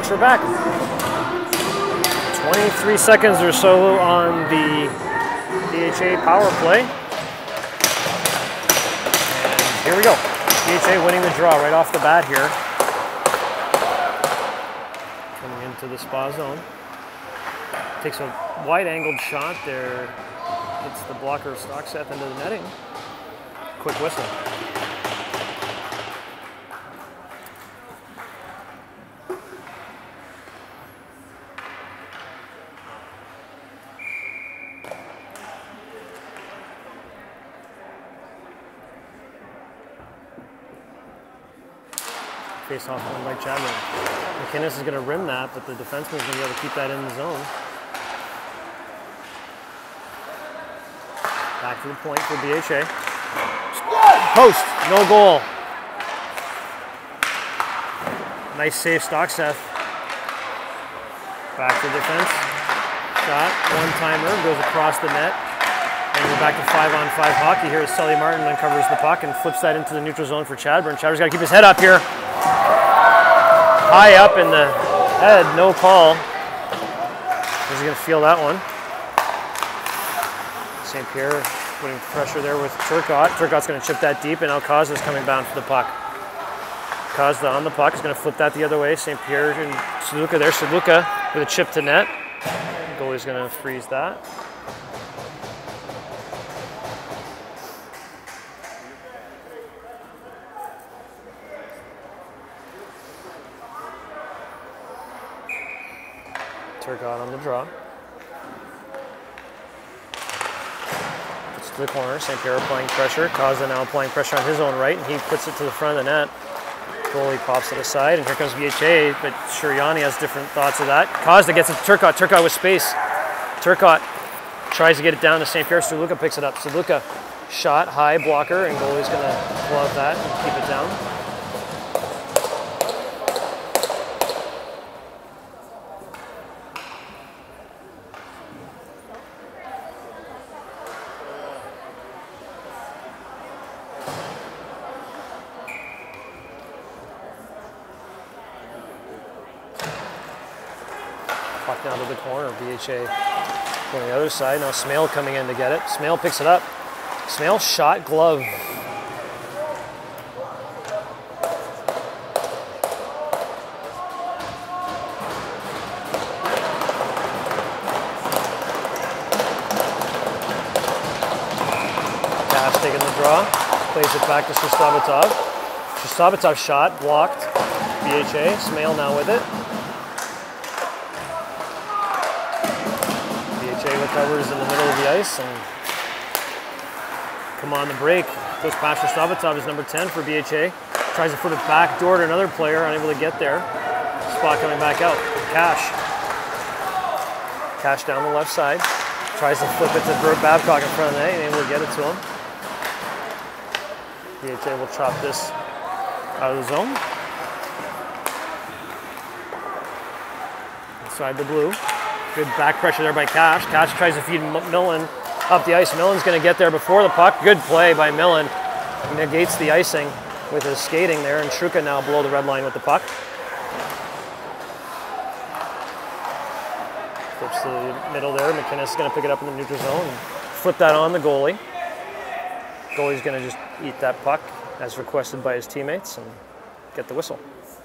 folks, we're back. twenty-three seconds or so on the B H A power play. And here we go. B H A winning the draw right off the bat here. Coming into the spa zone. Takes a wide-angled shot there. Hits the blocker of Stockseth into the netting. Quick whistle. Face off one by Chadman. McInnes is going to rim that, but the defenseman is going to be able to keep that in the zone. Back to the point for B H A. Post, no goal. Nice save, Stockseth. Back to defense. Shot, one-timer, goes across the net. And we're back to five on five hockey here as Sully Martin uncovers the puck and flips that into the neutral zone for Chadburn. Chadburn's got to keep his head up here. High up in the head, no call. Is he going to feel that one? Saint Pierre putting pressure there with Turcotte. Turcotte's going to chip that deep, and now Kazda's coming bound for the puck. Kazda on the puck is going to flip that the other way. Saint Pierre and Saluka there. Saluka with a chip to net. Goalie's going to freeze that. Turcotte on the draw. It's to the corner. Saint Pierre applying pressure. Kazda now applying pressure on his own right, and he puts it to the front of the net. Goalie pops it aside, and here comes B H A, but Shuryani has different thoughts of that. Kazda gets it to Turcotte. Turcotte with space. Turcotte tries to get it down to Saint Pierre. Saluka picks it up. Saluka shot, high blocker, and goalie's going to glove that and keep it down. Puck down to the corner. B H A on the other side. Now Smale coming in to get it. Smale picks it up. Smale shot, glove. Cash taking the draw. Plays it back to Shostabatov. Shostabatov shot, blocked. B H A. Smale now with it. Recovers in the middle of the ice and come on the break. Goes past Shostabatov is number ten for B H A. Tries to put it back door to another player, unable to get there. Spot coming back out. Cash. Cash down the left side. Tries to flip it to Bert Babcock in front of the net, and able to get it to him. B H A will chop this out of the zone. Inside the blue. Good back pressure there by Cash. Cash tries to feed Millen up the ice. Millen's going to get there before the puck. Good play by Millen. Negates the icing with his skating there, and Shruka now below the red line with the puck. Flips to the middle there. McInnes is going to pick it up in the neutral zone and flip that on the goalie. Goalie's going to just eat that puck as requested by his teammates and get the whistle.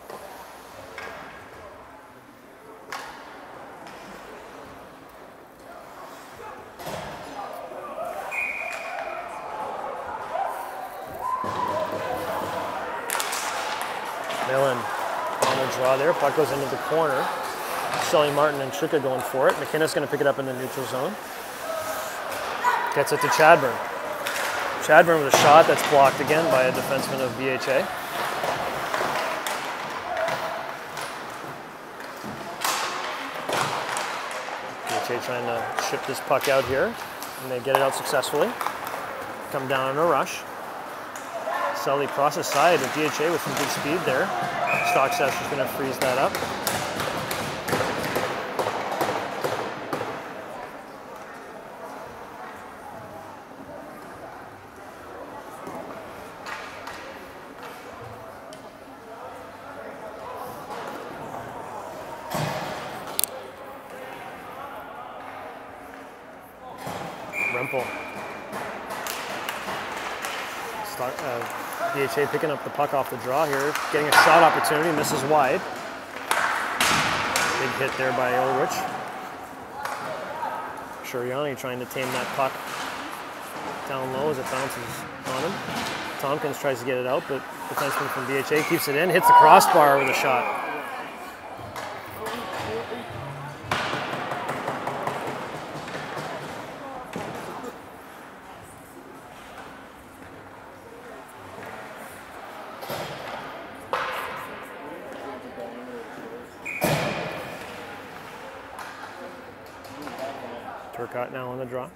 Millen on the draw there. Puck goes into the corner. Sully Martin and Tricka going for it. McInnes going to pick it up in the neutral zone. Gets it to Chadburn. Chadburn with a shot that's blocked again by a defenseman of B H A. B H A trying to ship this puck out here, and they get it out successfully. Come down in a rush. Sully process side of B H A with some good speed there. Stockseth is going to freeze that up. Rempel. Start, uh, B H A picking up the puck off the draw here, getting a shot opportunity, misses wide. Big hit there by Ulrich. Shuriani trying to tame that puck down low as it bounces on him. Tompkins tries to get it out, but defenseman from B H A keeps it in, hits the crossbar with a shot. Turcotte now on the draw.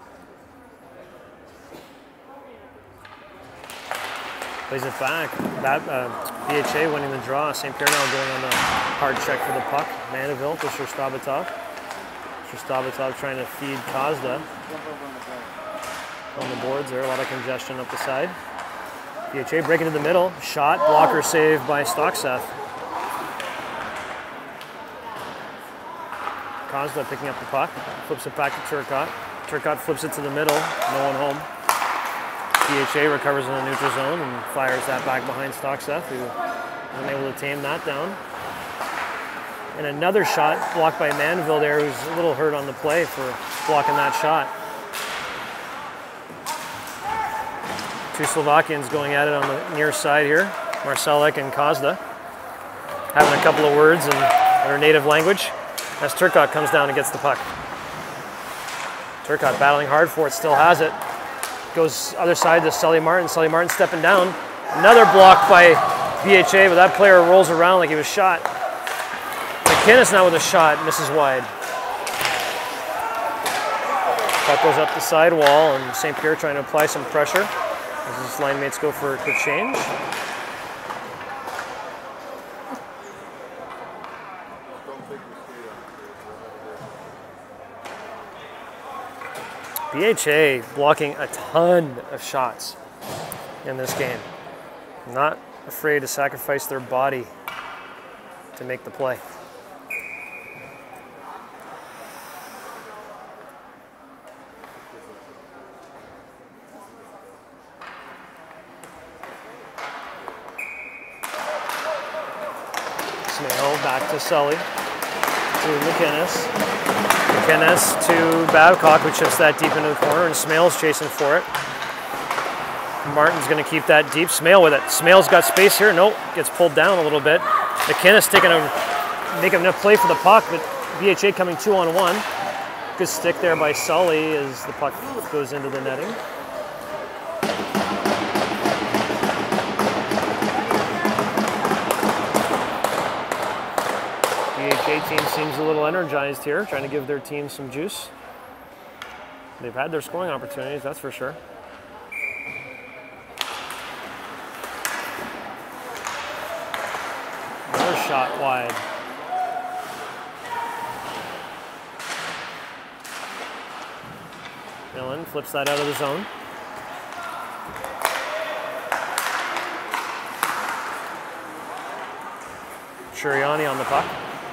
Plays it back. That, uh, B H A winning the draw. Saint Pierre now going on the hard check for the puck. Mandeville to Shostabatov. Shostabatov trying to feed Kozda. On the boards there, a lot of congestion up the side. B H A breaking to the middle. Shot, blocker save by Stockseth. Kozda picking up the puck, flips it back to Turcotte. Turcotte flips it to the middle, no one home. B H A recovers in the neutral zone and fires that back behind Stockseth, who wasn't able to tame that down. And another shot blocked by Mandeville there, who's a little hurt on the play for blocking that shot. Two Slovakians going at it on the near side here, Marcelek and Kozda, having a couple of words in their native language, as Turcotte comes down and gets the puck. Turcotte battling hard for it, still has it. Goes other side to Sully Martin. Sully Martin stepping down. Another block by B H A, but that player rolls around like he was shot. McInnes now with a shot, misses wide. Puck goes up the side wall, and Saint Pierre trying to apply some pressure as his line mates go for a quick change. B H A blocking a ton of shots in this game. Not afraid to sacrifice their body to make the play. Smale back to Sully, to McInnes. McInnes to Babcock, who chips that deep into the corner, and Smale's chasing for it. Martin's going to keep that deep. Smale with it. Smale's got space here. Nope, gets pulled down a little bit. McInnes taking a, making a play for the puck, but B H A coming two on one. Good stick there by Sully as the puck goes into the netting. B H A team seems a little energized here, trying to give their team some juice. They've had their scoring opportunities, that's for sure. Another shot wide. Millen flips that out of the zone. Shuriani on the puck.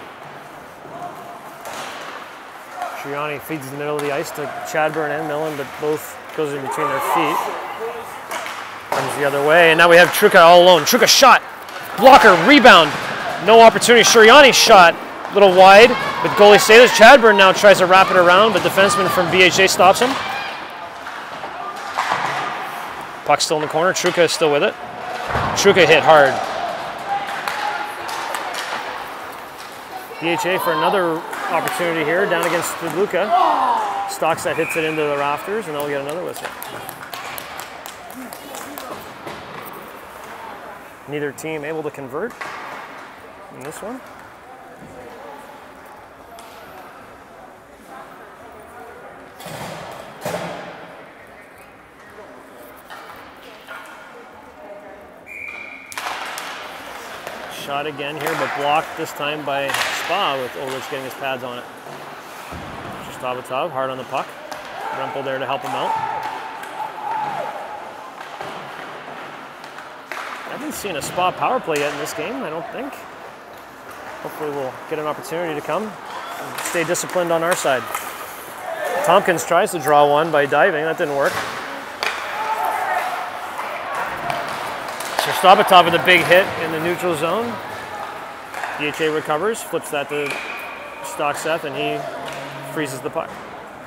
Shuriani feeds the middle of the ice to Chadburn and Millen, but both goes in between their feet. Comes the other way, and now we have Truca all alone. Truca shot, blocker, rebound, no opportunity. Shuriani shot, a little wide, but goalie saves. Chadburn now tries to wrap it around, but defenseman from B H A stops him. Puck still in the corner, Truca is still with it. Truca hit hard. B H A for another opportunity here, down against Luka. Stockseth hits it into the rafters, and they'll get another whistle. Neither team able to convert in this one. Shot again here, but blocked this time by Spa, with Ulrich getting his pads on it. Shostabatov hard on the puck. Rempel there to help him out. I haven't seen a Spa power play yet in this game, I don't think. Hopefully we'll get an opportunity to come and stay disciplined on our side. Tompkins tries to draw one by diving. That didn't work. So Stabatov with a big hit in the neutral zone. B H A recovers, flips that to Stockseth, and he freezes the puck.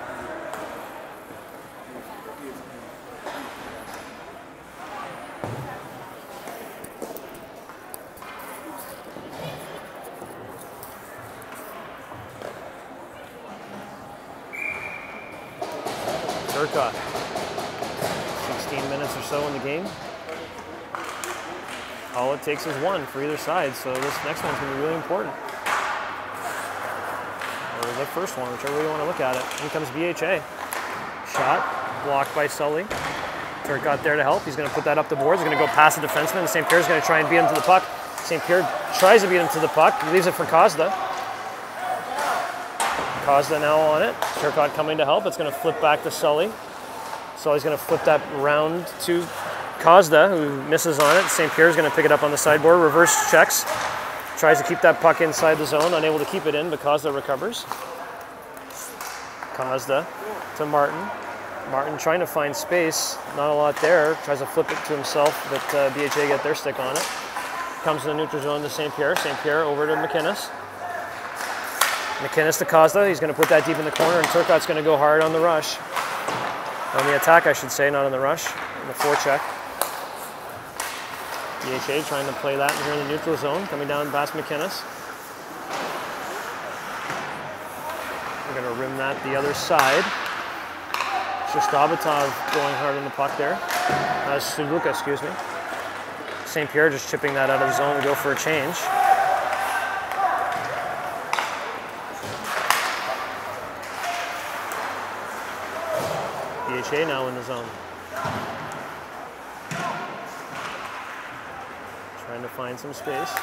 Turcotte, sixteen minutes or so in the game. All it takes is one for either side, so this next one's going to be really important. Or the first one, whichever way you want to look at it. In comes B H A. Shot, blocked by Sully. Turcotte there to help. He's going to put that up the boards. He's going to go past the defenseman. Saint Pierre's going to try and beat him to the puck. Saint Pierre tries to beat him to the puck. He leaves it for Kozda. Kozda now on it. Turcotte coming to help. It's going to flip back to Sully. Sully's going to flip that round to Kozda, who misses on it. Saint Pierre's going to pick it up on the sideboard. Reverse checks. Tries to keep that puck inside the zone. Unable to keep it in, but Kozda recovers. Kozda to Martin. Martin trying to find space. Not a lot there. Tries to flip it to himself, but uh, B H A get their stick on it. Comes to the neutral zone to Saint Pierre. Saint Pierre over to McInnes. McInnes to Kozda. He's going to put that deep in the corner, and Turcotte's going to go hard on the rush. On the attack, I should say, not on the rush. On the forecheck. B H A trying to play that here in the neutral zone, coming down past McInnes. We're going to rim that the other side. Shostabatov going hard on the puck there. Uh, Suzuka, excuse me. Saint Pierre just chipping that out of the zone to go for a change. B H A now in the zone. Trying to find some space.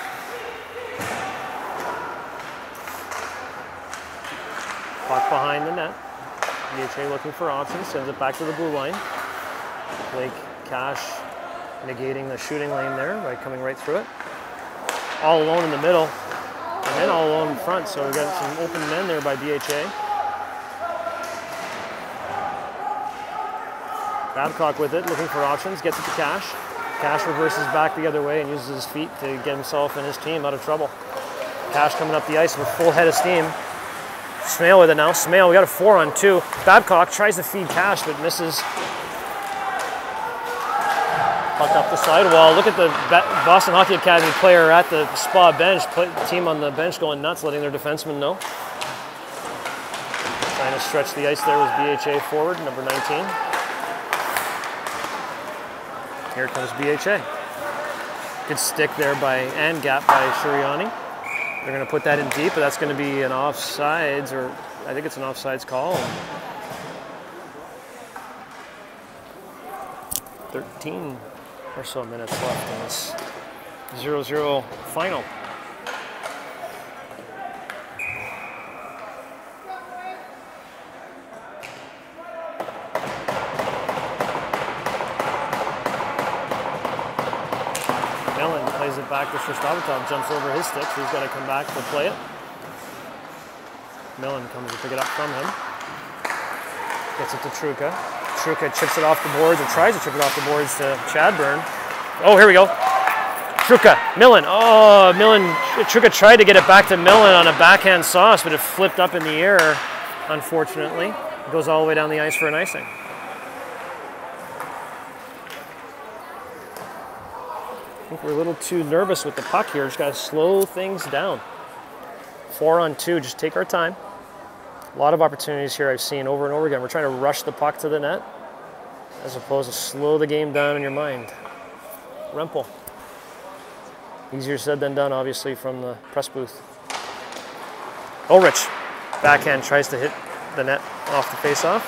Puck behind the net. B H A looking for options, sends it back to the blue line. Blake Cash negating the shooting lane there by coming right through it. All alone in the middle, and then all alone in front, so we've got some open men there by B H A. Babcock with it, looking for options, gets it to Cash. Cash reverses back the other way and uses his feet to get himself and his team out of trouble. Cash coming up the ice with full head of steam. Smale with it now. Smale, we got a four on two. Babcock tries to feed Cash, but misses. Puck up the sidewall. Look at the Boston Hockey Academy player at the spa bench. Play, the team on the bench going nuts, letting their defenseman know. Trying to stretch the ice there was B H A forward, number nineteen. Here comes B H A. Good stick there by, and gap by Shuriani. They're going to put that in deep, but that's going to be an offsides, or I think it's an offsides call. thirteen or so minutes left in this zero zero final. It back to Shostabatov, jumps over his stick, so he's got to come back to play it. Millen comes to pick it up from him. Gets it to Truca. Truca chips it off the boards, or tries to chip it off the boards to Chadburn. Oh, here we go. Truca, Millen. Oh, Millen. Truca tried to get it back to Millen on a backhand sauce, but it flipped up in the air, unfortunately. It goes all the way down the ice for an icing. I think we're a little too nervous with the puck here. Just got to slow things down. Four on two, just take our time. A lot of opportunities here I've seen over and over again. We're trying to rush the puck to the net as opposed to slow the game down in your mind. Rempel. Easier said than done, obviously, from the press booth. Ulrich, backhand, tries to hit the net off the face-off.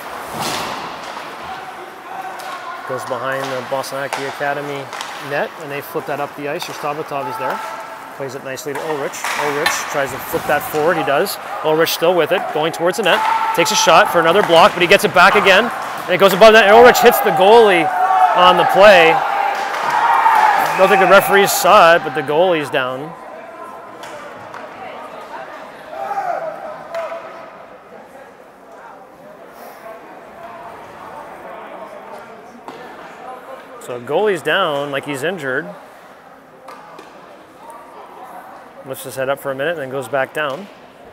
Goes behind the Boston Hockey Academy net, and they flip that up the ice. Shostabatov is there. Plays it nicely to Ulrich. Ulrich tries to flip that forward. He does. Ulrich still with it, going towards the net. Takes a shot for another block, but he gets it back again. And it goes above that. And Ulrich hits the goalie on the play. I don't think the referees saw it, but the goalie's down. So goalie's down like he's injured. Lifts his head up for a minute and then goes back down.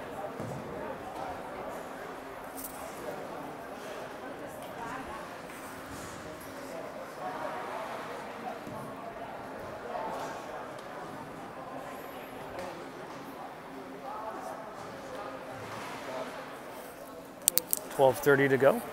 twelve thirty to go.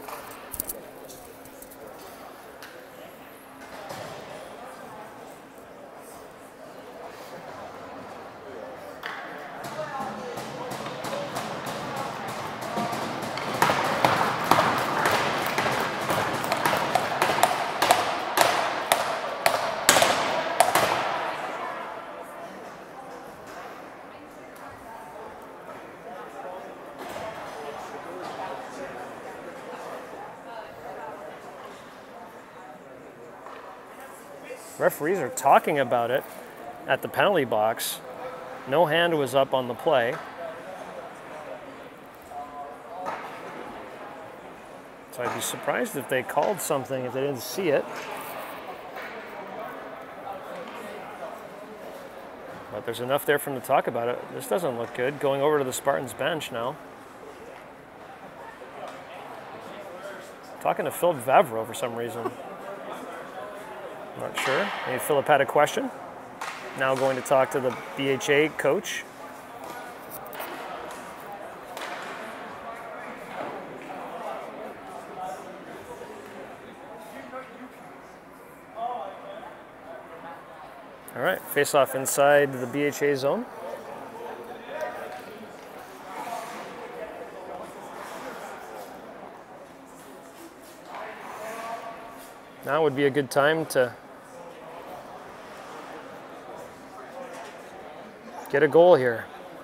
Referees are talking about it at the penalty box. No hand was up on the play. So I'd be surprised if they called something if they didn't see it. But there's enough there for them to talk about it. This doesn't look good. Going over to the Spartans bench now. Talking to Philip Vavreau for some reason. Not sure. Maybe Philip had a question. Now going to talk to the B H A coach. All right, face off inside the B H A zone. Now would be a good time to get a goal here.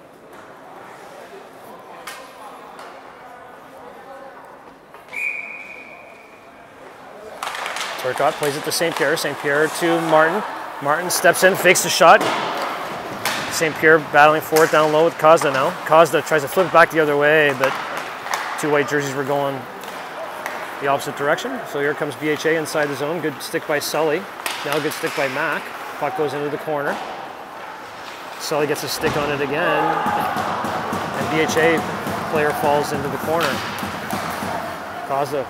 Turcotte plays it to Saint Pierre. Saint Pierre to Martin. Martin steps in, fakes the shot. Saint Pierre battling for it down low with Kozda now. Kozda tries to flip back the other way, but two white jerseys were going the opposite direction. So here comes B H A inside the zone. Good stick by Sully. Now good stick by Mack. Puck goes into the corner. Sully gets a stick on it again. And B H A player falls into the corner. Kozda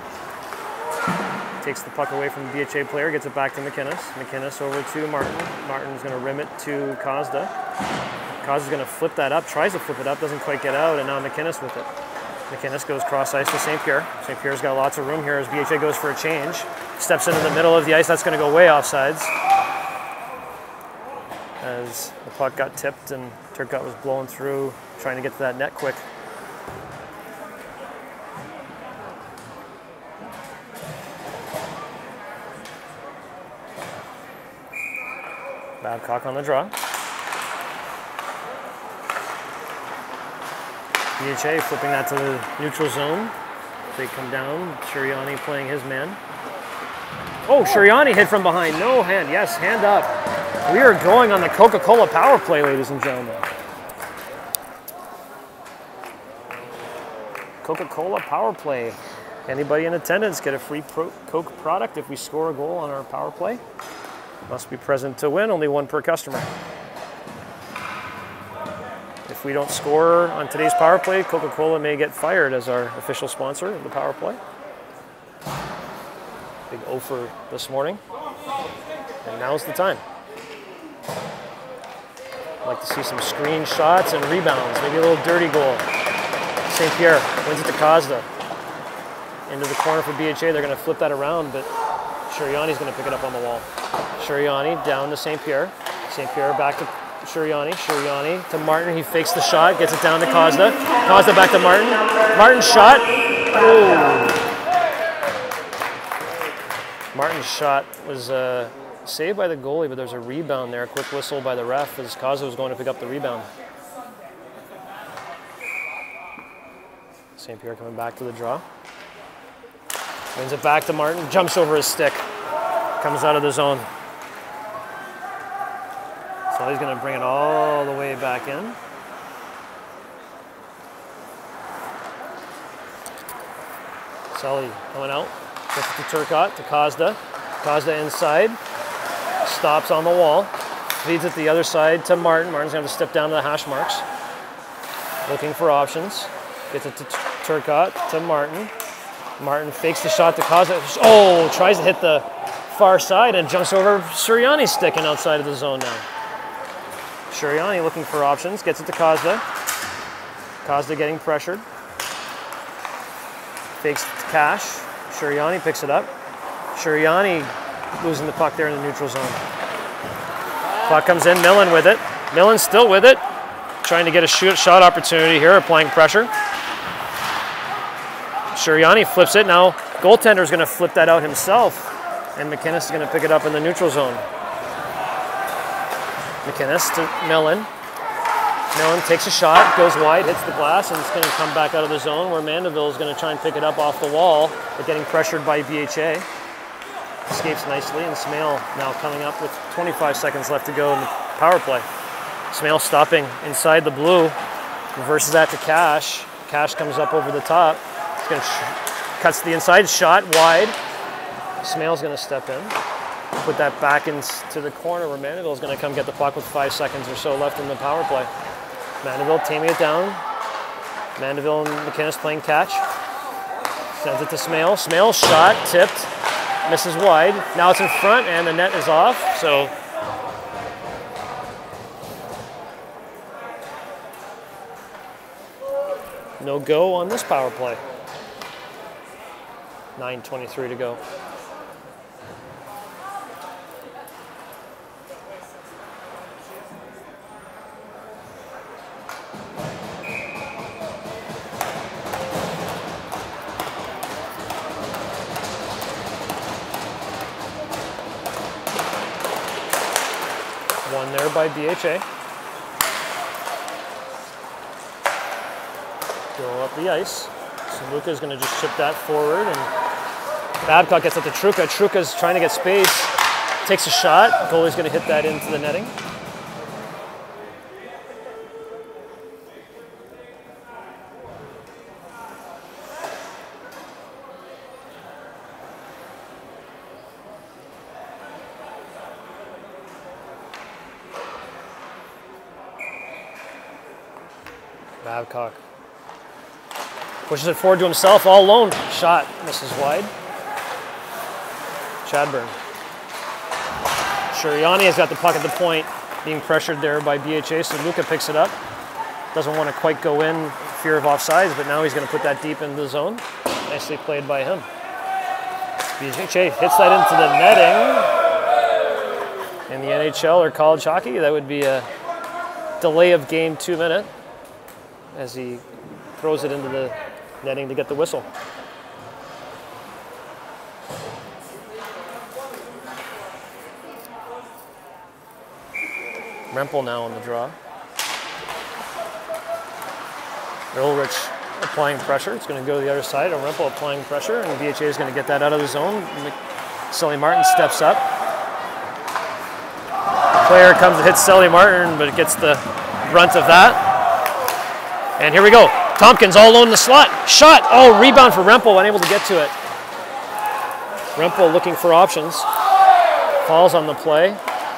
takes the puck away from the B H A player, gets it back to McInnes. McInnes over to Martin. Martin's going to rim it to Kozda. Kozda's going to flip that up, tries to flip it up, doesn't quite get out, and now McInnes with it. McInnes goes cross ice to Saint Pierre. Saint Pierre's got lots of room here as B H A goes for a change. Steps into the middle of the ice. That's going to go way offsides. As the puck got tipped and Turcotte was blowing through, trying to get to that net quick. Babcock on the draw. B H A flipping that to the neutral zone. They come down. Shuriani playing his man. Oh, Shuriani hit from behind. No hand. Yes, hand up. We are going on the Coca-Cola power play, ladies and gentlemen. Coca-Cola power play. Anybody in attendance get a free pro Coke product if we score a goal on our power play? Must be present to win, only one per customer. If we don't score on today's power play, Coca-Cola may get fired as our official sponsor of the power play. Big O for this morning. And now's the time. I'd like to see some screen shots and rebounds, maybe a little dirty goal. Saint Pierre wins it to Kozda. Into the corner for B H A, they're going to flip that around, but Shuriani's going to pick it up on the wall. Shuriani down to Saint Pierre. Saint Pierre back to Shuriani. Shuriani to Martin. He fakes the shot, gets it down to Kozda. Kozda back to Martin. Martin's shot. Oh. Martin's shot was uh, saved by the goalie, but there's a rebound there. A quick whistle by the ref as Kozda was going to pick up the rebound. Saint Pierre coming back to the draw. Wins it back to Martin. Jumps over his stick. Comes out of the zone. So he's going to bring it all the way back in. Sully coming out. Gets it to Turcotte, to Kozda. Kazda inside, stops on the wall, feeds it the other side to Martin. Martin's gonna have to step down to the hash marks. Looking for options. Gets it to Turcotte, to Martin. Martin fakes the shot to Kazda. Oh, tries to hit the far side and jumps over. Suriani sticking outside of the zone now. Suriani looking for options, gets it to Kazda. Kazda getting pressured. Fakes it to Cash. Suriani picks it up. Suriani losing the puck there in the neutral zone. Puck comes in, Millen with it. Millen still with it. Trying to get a shoot shot opportunity here, applying pressure. Suriani flips it. Now goaltender's going to flip that out himself. And McInnes is going to pick it up in the neutral zone. McInnes to Millen. Millen takes a shot, goes wide, hits the glass, and it's going to come back out of the zone where Mandeville is going to try and pick it up off the wall, but getting pressured by B H A. Escapes nicely, and Smale now coming up with twenty-five seconds left to go in the power play. Smale stopping inside the blue, reverses that to Cash. Cash comes up over the top. It's going to cuts the inside shot wide. Smale's going to step in, put that back into the corner where Mandeville is going to come get the puck with five seconds or so left in the power play. Mandeville taming it down. Mandeville and McInnes playing catch. Sends it to Smale. Smale shot, tipped, misses wide. Now it's in front and the net is off, so no go on this power play. nine twenty-three to go. One there by B H A. Go up the ice. So Luca's going to just chip that forward, and Babcock gets it to Truca. Truca's trying to get space, takes a shot. Goalie's going to hit that into the netting. Babcock pushes it forward to himself, all alone. Shot misses wide. Chadburn. Suriani has got the puck at the point, being pressured there by B H A, so Luca picks it up. Doesn't want to quite go in, fear of offsides, but now he's going to put that deep into the zone. Nicely played by him. B H A hits that into the netting. In the N H L or college hockey, that would be a delay of game two minute, as he throws it into the netting to get the whistle. Rempel now on the draw. Ulrich applying pressure. It's going to go to the other side. Rempel applying pressure, and B H A is going to get that out of the zone. Sully Martin steps up. Player comes to hit Sully Martin, but it gets the brunt of that. And here we go. Tompkins all alone in the slot. Shot. Oh, rebound for Rempel, unable to get to it. Rempel looking for options. Falls on the play.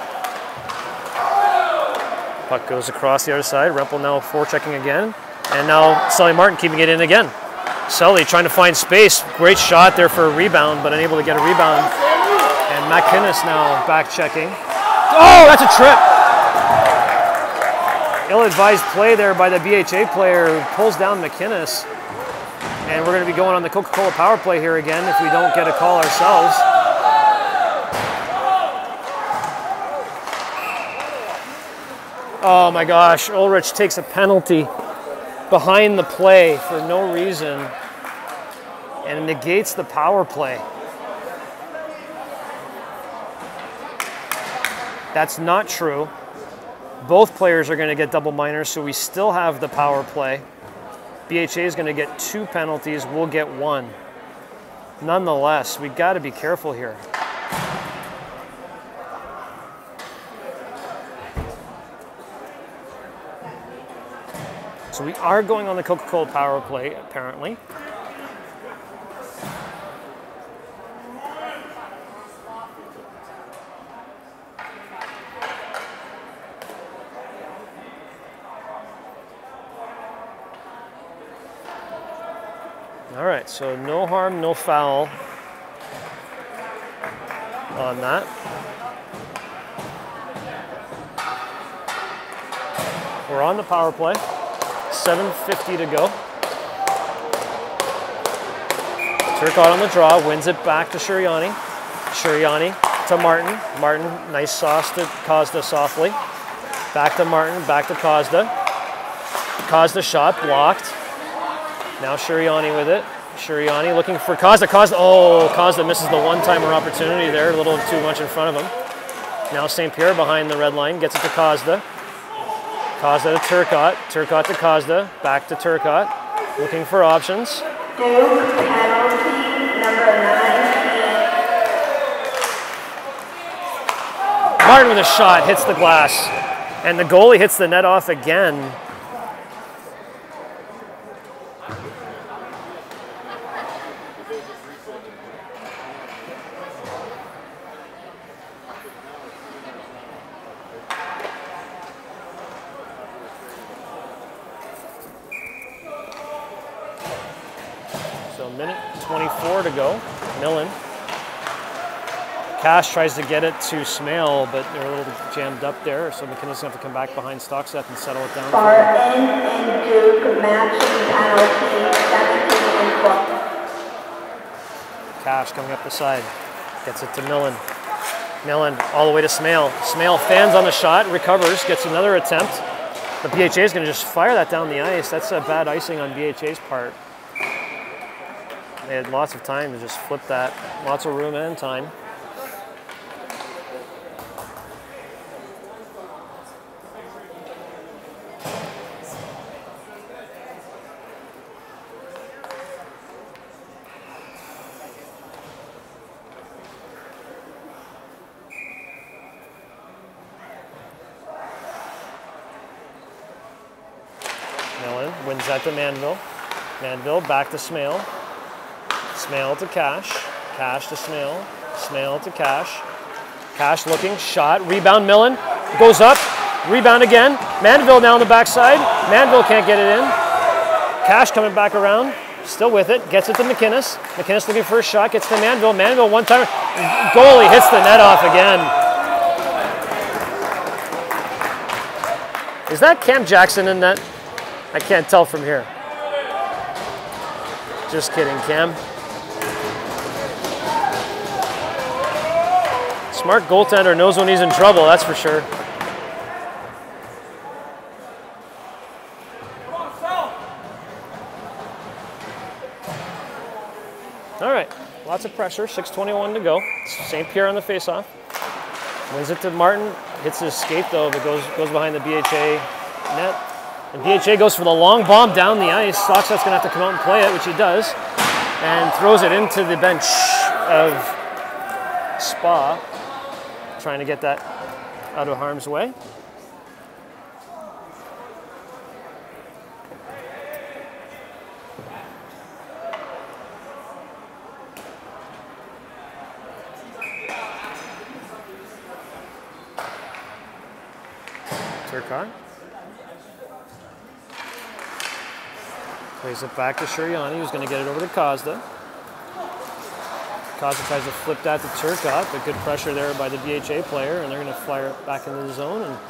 Puck goes across the other side. Rempel now forechecking again. And now Sully Martin keeping it in again. Sully trying to find space. Great shot there for a rebound, but unable to get a rebound. And McInnes now back checking. Oh, that's a trip. Ill-advised play there by the B H A player who pulls down McInnes. And we're going to be going on the Coca-Cola power play here again if we don't get a call ourselves. Oh my gosh, Ulrich takes a penalty behind the play for no reason and negates the power play. That's not true. Both players are going to get double minors, so we still have the power play. B H A is going to get two penalties. We'll get one. Nonetheless, we've got to be careful here. So we are going on the Coca-Cola power play, apparently. All right, so no harm, no foul on that. We're on the power play. seven fifty to go. Turcotte on the draw, wins it back to Shuriani. Shuriani to Martin. Martin, nice sauce to Kozda softly. Back to Martin, back to Kozda. Kozda shot, blocked. Now Shuriani with it. Shuriani looking for Kozda. Kozda, oh, Kozda misses the one-timer opportunity there, a little too much in front of him. Now Saint Pierre behind the red line, gets it to Kozda. Kozda to Turcotte, Turcotte to Kozda, back to Turcotte, looking for options. Duke, penalty, number nine. Martin with a shot, hits the glass, and the goalie hits the net off again. So minute twenty-four to go. Millen. Cash tries to get it to Smale, but they're a little jammed up there, so McKinnon's going to have to come back behind Stockset and settle it down. Barton and Duke matching penalty, seventeen and twelve. Cash coming up the side. Gets it to Millen. Millen all the way to Smale. Smale fans on the shot, recovers, gets another attempt. The B H A is going to just fire that down the ice. That's a bad icing on B H A's part. They had lots of time to just flip that. Lots of room and time. Millen wins that to Manville. Manville back to Smale. Smale to Cash. Cash to Smale. Smale to Cash. Cash looking, shot, rebound, Millen. Goes up, rebound again. Manville now on the backside. Manville can't get it in. Cash coming back around, still with it. Gets it to McInnes. McInnes looking for a shot, gets to Manville. Manville one time. Goalie hits the net off again. Is that Cam Jackson in net? I can't tell from here. Just kidding, Cam. Smart goaltender knows when he's in trouble, that's for sure. All right, lots of pressure, six twenty-one to go. Saint Pierre on the faceoff. Wins it to Martin, hits his skate though, but goes, goes behind the B H A net. And B H A goes for the long bomb down the ice. Stockset's gonna have to come out and play it, which he does, and throws it into the bench of Spa, trying to get that out of harm's way. Turcotte. Plays it back to Shuriani, who's going to get it over to Kozda. Kozda tries to flip that to Turcotte, but good pressure there by the B H A player, and they're going to fire it back into the zone. And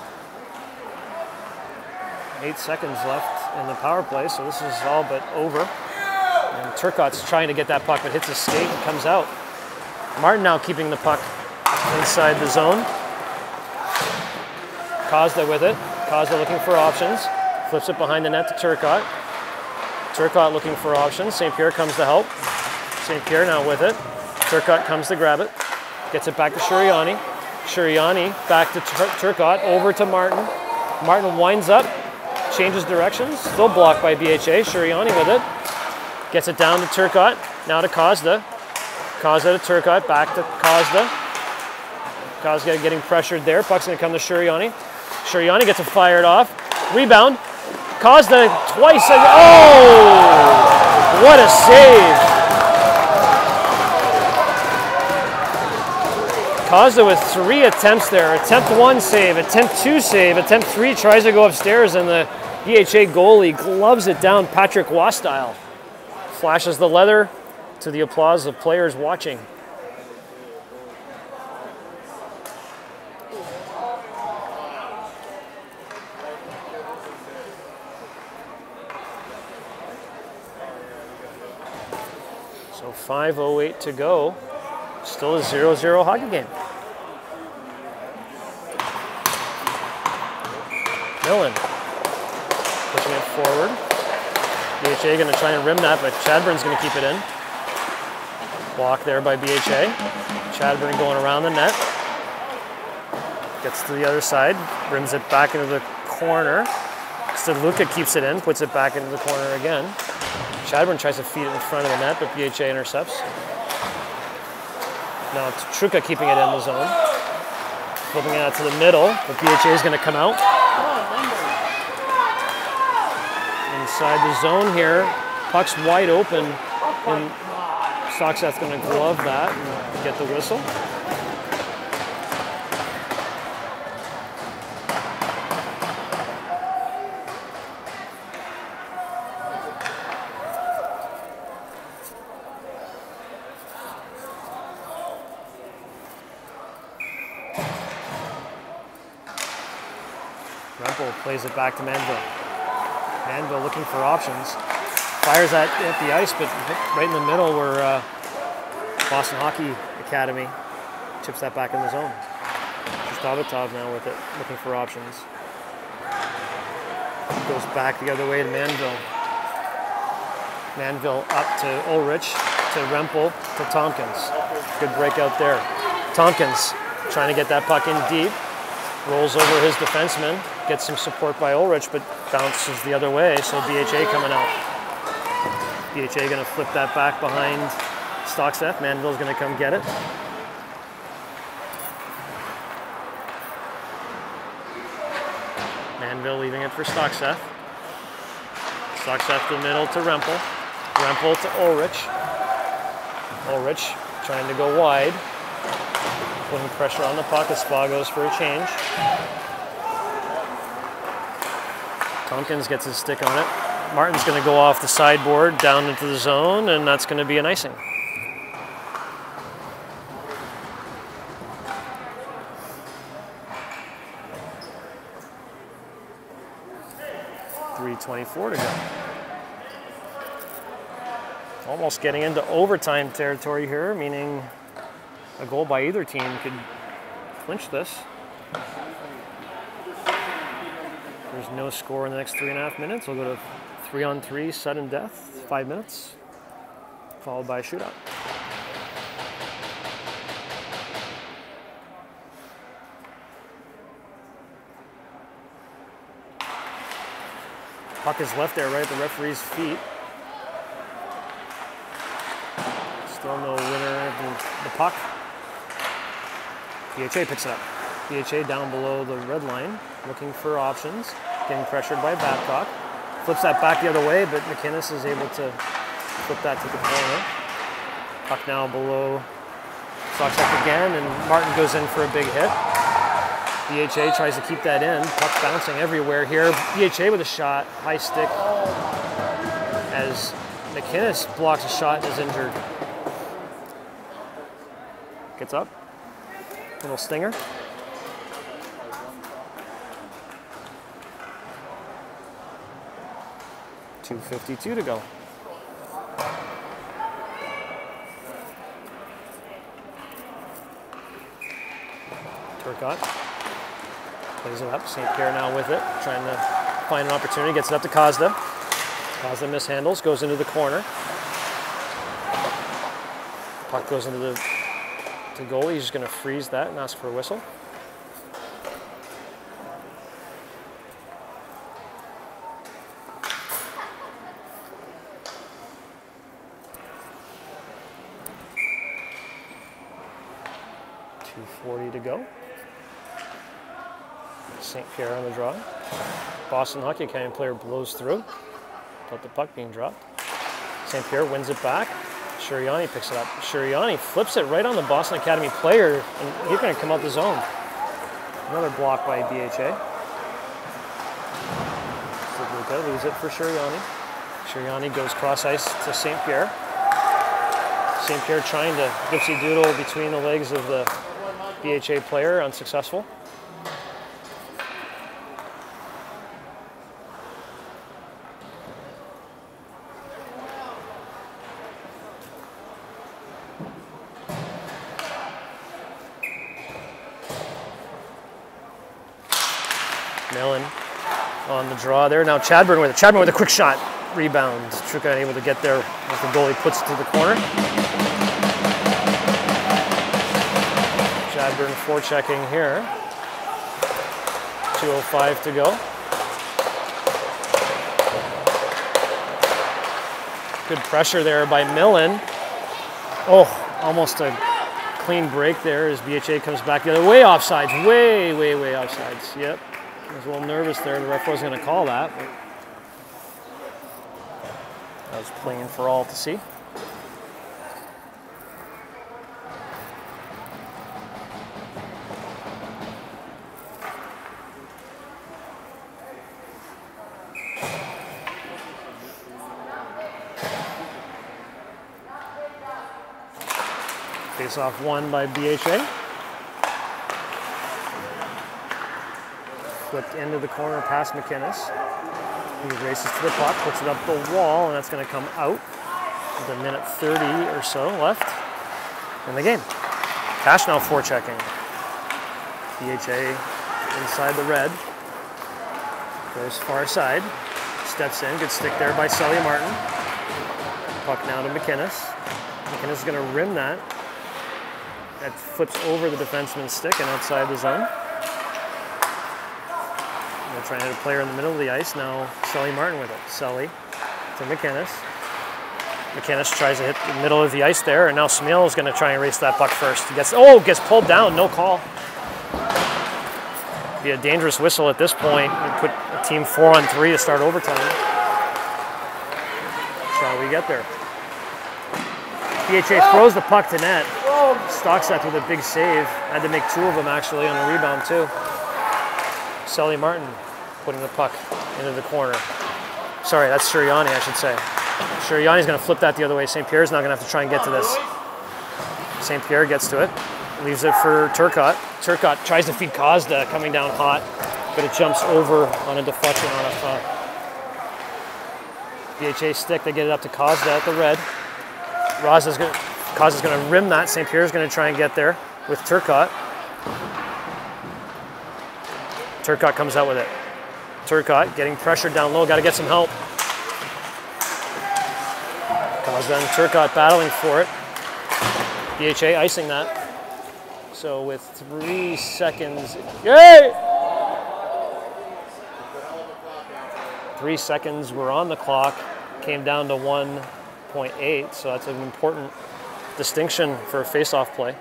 eight seconds left in the power play, so this is all but over. And Turcotte's trying to get that puck, but hits his skate and comes out. Martin now keeping the puck inside the zone. Kozda with it. Kozda looking for options. Flips it behind the net to Turcotte. Turcotte looking for options. Saint Pierre comes to help. Saint Pierre now with it. Turcotte comes to grab it. Gets it back to Shuriani. Shuriani back to Tur Turcotte. Over to Martin. Martin winds up. Changes directions. Still blocked by B H A. Shuriani with it. Gets it down to Turcotte. Now to Kozda. Kozda to Turcotte. Back to Kozda. Kozda getting pressured there. Puck's going to come to Shuriani. Shuriani gets it fired off. Rebound. Kozda twice. Oh! What a save. Kozda with three attempts there. Attempt one save, attempt two save, attempt three tries to go upstairs, and the B H A goalie gloves it down Patrick Waugh style. flashes the leather to the applause of players watching. So five oh eight to go. Still a zero zero hockey game. Millen pushing it forward. B H A going to try and rim that, but Chadburn's going to keep it in. Block there by B H A. Chadburn going around the net. Gets to the other side, rims it back into the corner. Luca keeps it in, puts it back into the corner again. Chadburn tries to feed it in front of the net, but B H A intercepts. Now it's Truca keeping it in the zone. Flipping it out to the middle, but B H A is going to come out. Inside the zone here, puck's wide open, and Stockseth's going to glove that and get the whistle. Rempel plays it back to Manville. Manville looking for options. Fires at, at the ice, but right in the middle where uh, Boston Hockey Academy chips that back in the zone. Stavatov now with it, looking for options. Goes back the other way to Manville. Manville up to Ulrich, to Rempel, to Tompkins. Good breakout there. Tompkins trying to get that puck in deep. Rolls over his defenseman, gets some support by Ulrich, but bounces the other way, so B H A coming out. B H A going to flip that back behind Stockseth. Manville's going to come get it. Manville leaving it for Stockseth. Stockseth to the middle to Rempel. Rempel to Ulrich. Ulrich trying to go wide. Putting pressure on the puck as Spa goes for a change. Tompkins gets his stick on it. Martin's going to go off the sideboard down into the zone, and that's going to be an icing. three twenty-four to go. Almost getting into overtime territory here, meaning a goal by either team could clinch this. There's no score in the next three and a half minutes. We'll go to three on three, sudden death, five minutes, followed by a shootout. Puck is left there right at the referee's feet. Still no winner of the puck. B H A picks it up. B H A down below the red line, looking for options, getting pressured by Babcock. Flips that back the other way, but McInnes is able to flip that to the corner. Puck now below Stockseth again, and Martin goes in for a big hit. B H A tries to keep that in. Puck bouncing everywhere here. B H A with a shot, high stick, as McInnes blocks a shot and is injured. Gets up. Little stinger. two fifty-two to go. Turcotte plays it up. Saint Pierre now with it, trying to find an opportunity. Gets it up to Kozda. Kozda mishandles, goes into the corner. Puck goes into the to goalie. He's just going to freeze that and ask for a whistle. two forty to go. Saint Pierre on the draw. Boston Hockey Academy player blows through. Without the puck being dropped. Saint Pierre wins it back. Shuriani picks it up. Shuriani flips it right on the Boston Academy player, and he's going to come out the zone. Another block by B H A. Luca leaves it for Shuriani. Sirianni goes cross ice to Saint Pierre. Saint Pierre trying to dipsy doodle between the legs of the B H A player, unsuccessful. Millen on the draw there. Now Chadburn with it. Chadburn with a quick shot. Rebound. Truca able to get there as the goalie puts it to the corner. Chadburn forechecking here. two oh five to go. Good pressure there by Millen. Oh, almost a clean break there as B H A comes back the other way. Offsides. Way, way, way offsides. Yep. I was a little nervous there. The ref wasn't going to call that. But that was plain for all to see. Face off one by B H A. Flipped into the corner past McInnes. He races to the puck, puts it up the wall, and that's going to come out with a minute thirty or so left in the game. Cash now forechecking. B H A inside the red. Goes far side. Steps in. Good stick there by Sully Martin. Puck now to McInnes. McInnes is going to rim that. That flips over the defenseman's stick and outside the zone. They're trying to hit a player in the middle of the ice. Now Sully Martin with it. Sully to McInnes. McInnes tries to hit the middle of the ice there, and now Smil is going to try and race that puck first. He gets, oh, gets pulled down, no call. Be a dangerous whistle at this point. We put a team four on three to start overtime. Shall we get there? B H A throws the puck to net. Stocks that with a big save. Had to make two of them actually on the rebound too. Sully Martin putting the puck into the corner. Sorry, that's Sirianni, I should say. Sirianni's going to flip that the other way. Saint Pierre's now going to have to try and get to this. Saint Pierre gets to it. Leaves it for Turcotte. Turcotte tries to feed Kozda, coming down hot, but it jumps over on a deflection on a uh, B H A stick. They get it up to Kozda at the red. Kozda's going to Kozda's going to rim that. Saint Pierre's going to try and get there with Turcotte. Turcotte comes out with it. Turcotte getting pressured down low. Got to get some help. Kozda and Turcotte battling for it. B H A icing that. So with three seconds, yay! Three seconds were on the clock. Came down to one point eight. So that's an important distinction for a face-off play.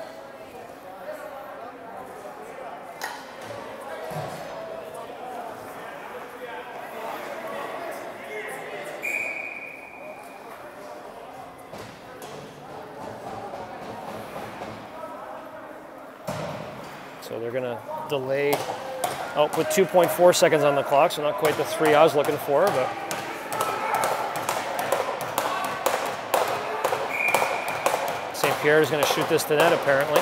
So they're going to delay, oh, put two point four seconds on the clock, so not quite the three I was looking for, but Saint Pierre is going to shoot this to net, apparently.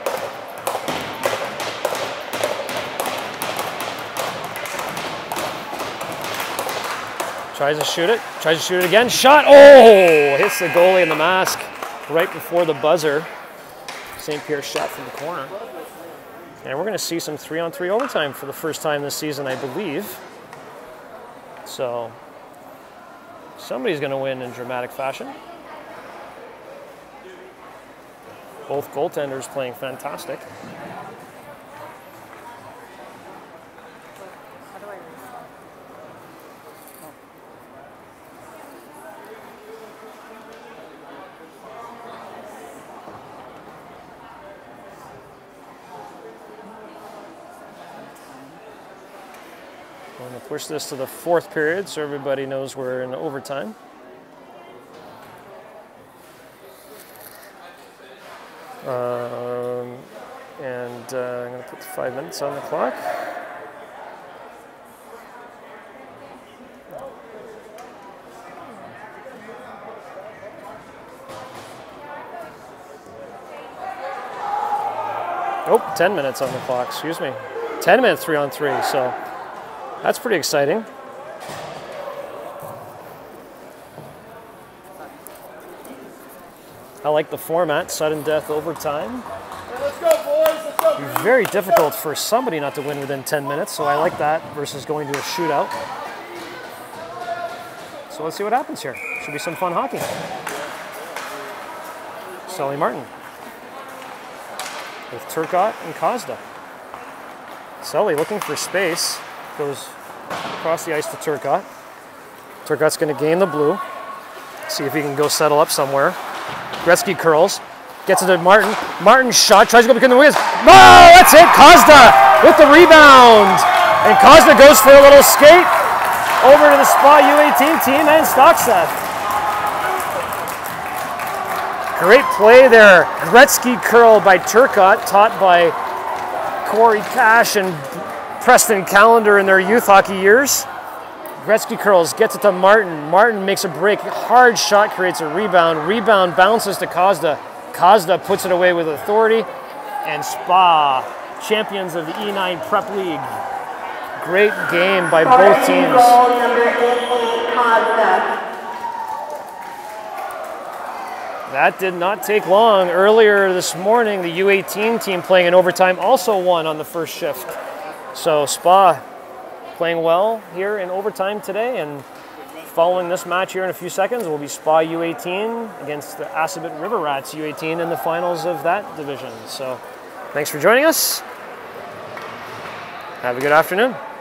Tries to shoot it, tries to shoot it again, shot, oh! Hits the goalie in the mask right before the buzzer. Saint Pierre shot from the corner. And we're going to see some three-on-three overtime for the first time this season, I believe. So somebody's going to win in dramatic fashion. Both goaltenders playing fantastic. I'm going to push this to the fourth period so everybody knows we're in overtime. Um, and uh, I'm going to put five minutes on the clock. Oh, ten minutes on the clock, excuse me. ten minutes three on three, so that's pretty exciting. I like the format, sudden death overtime. Hey, let's go, boys. Let's go. It'd be very difficult for somebody not to win within ten minutes, so I like that versus going to a shootout. So let's see what happens here. Should be some fun hockey. Sully Martin with Turcotte and Kozda. Sully looking for space, goes across the ice to Turcotte. Turcotte's going to gain the blue. See if he can go settle up somewhere. Gretzky curls, gets it to Martin. Martin shot, tries to go between the wings. No, that's it. Kozda with the rebound. And Kozda goes for a little skate over to the Spa U eighteen team and stocks that. Great play there. Gretzky curl by Turcotte, taught by Corey Cash and Preston Callender in their youth hockey years. Gretzky curls, gets it to Martin. Martin makes a break. Hard shot creates a rebound. Rebound bounces to Kozda. Kozda puts it away with authority. And Spa, champions of the E nine Prep League. Great game by both teams. Goal number eighty-eight, Kozda. That did not take long. Earlier this morning, the U eighteen team playing in overtime also won on the first shift. So Spa playing well here in overtime today, and following this match here in a few seconds will be Spa U eighteen against the Assabet River Rats U eighteen in the finals of that division. So thanks for joining us. Have a good afternoon.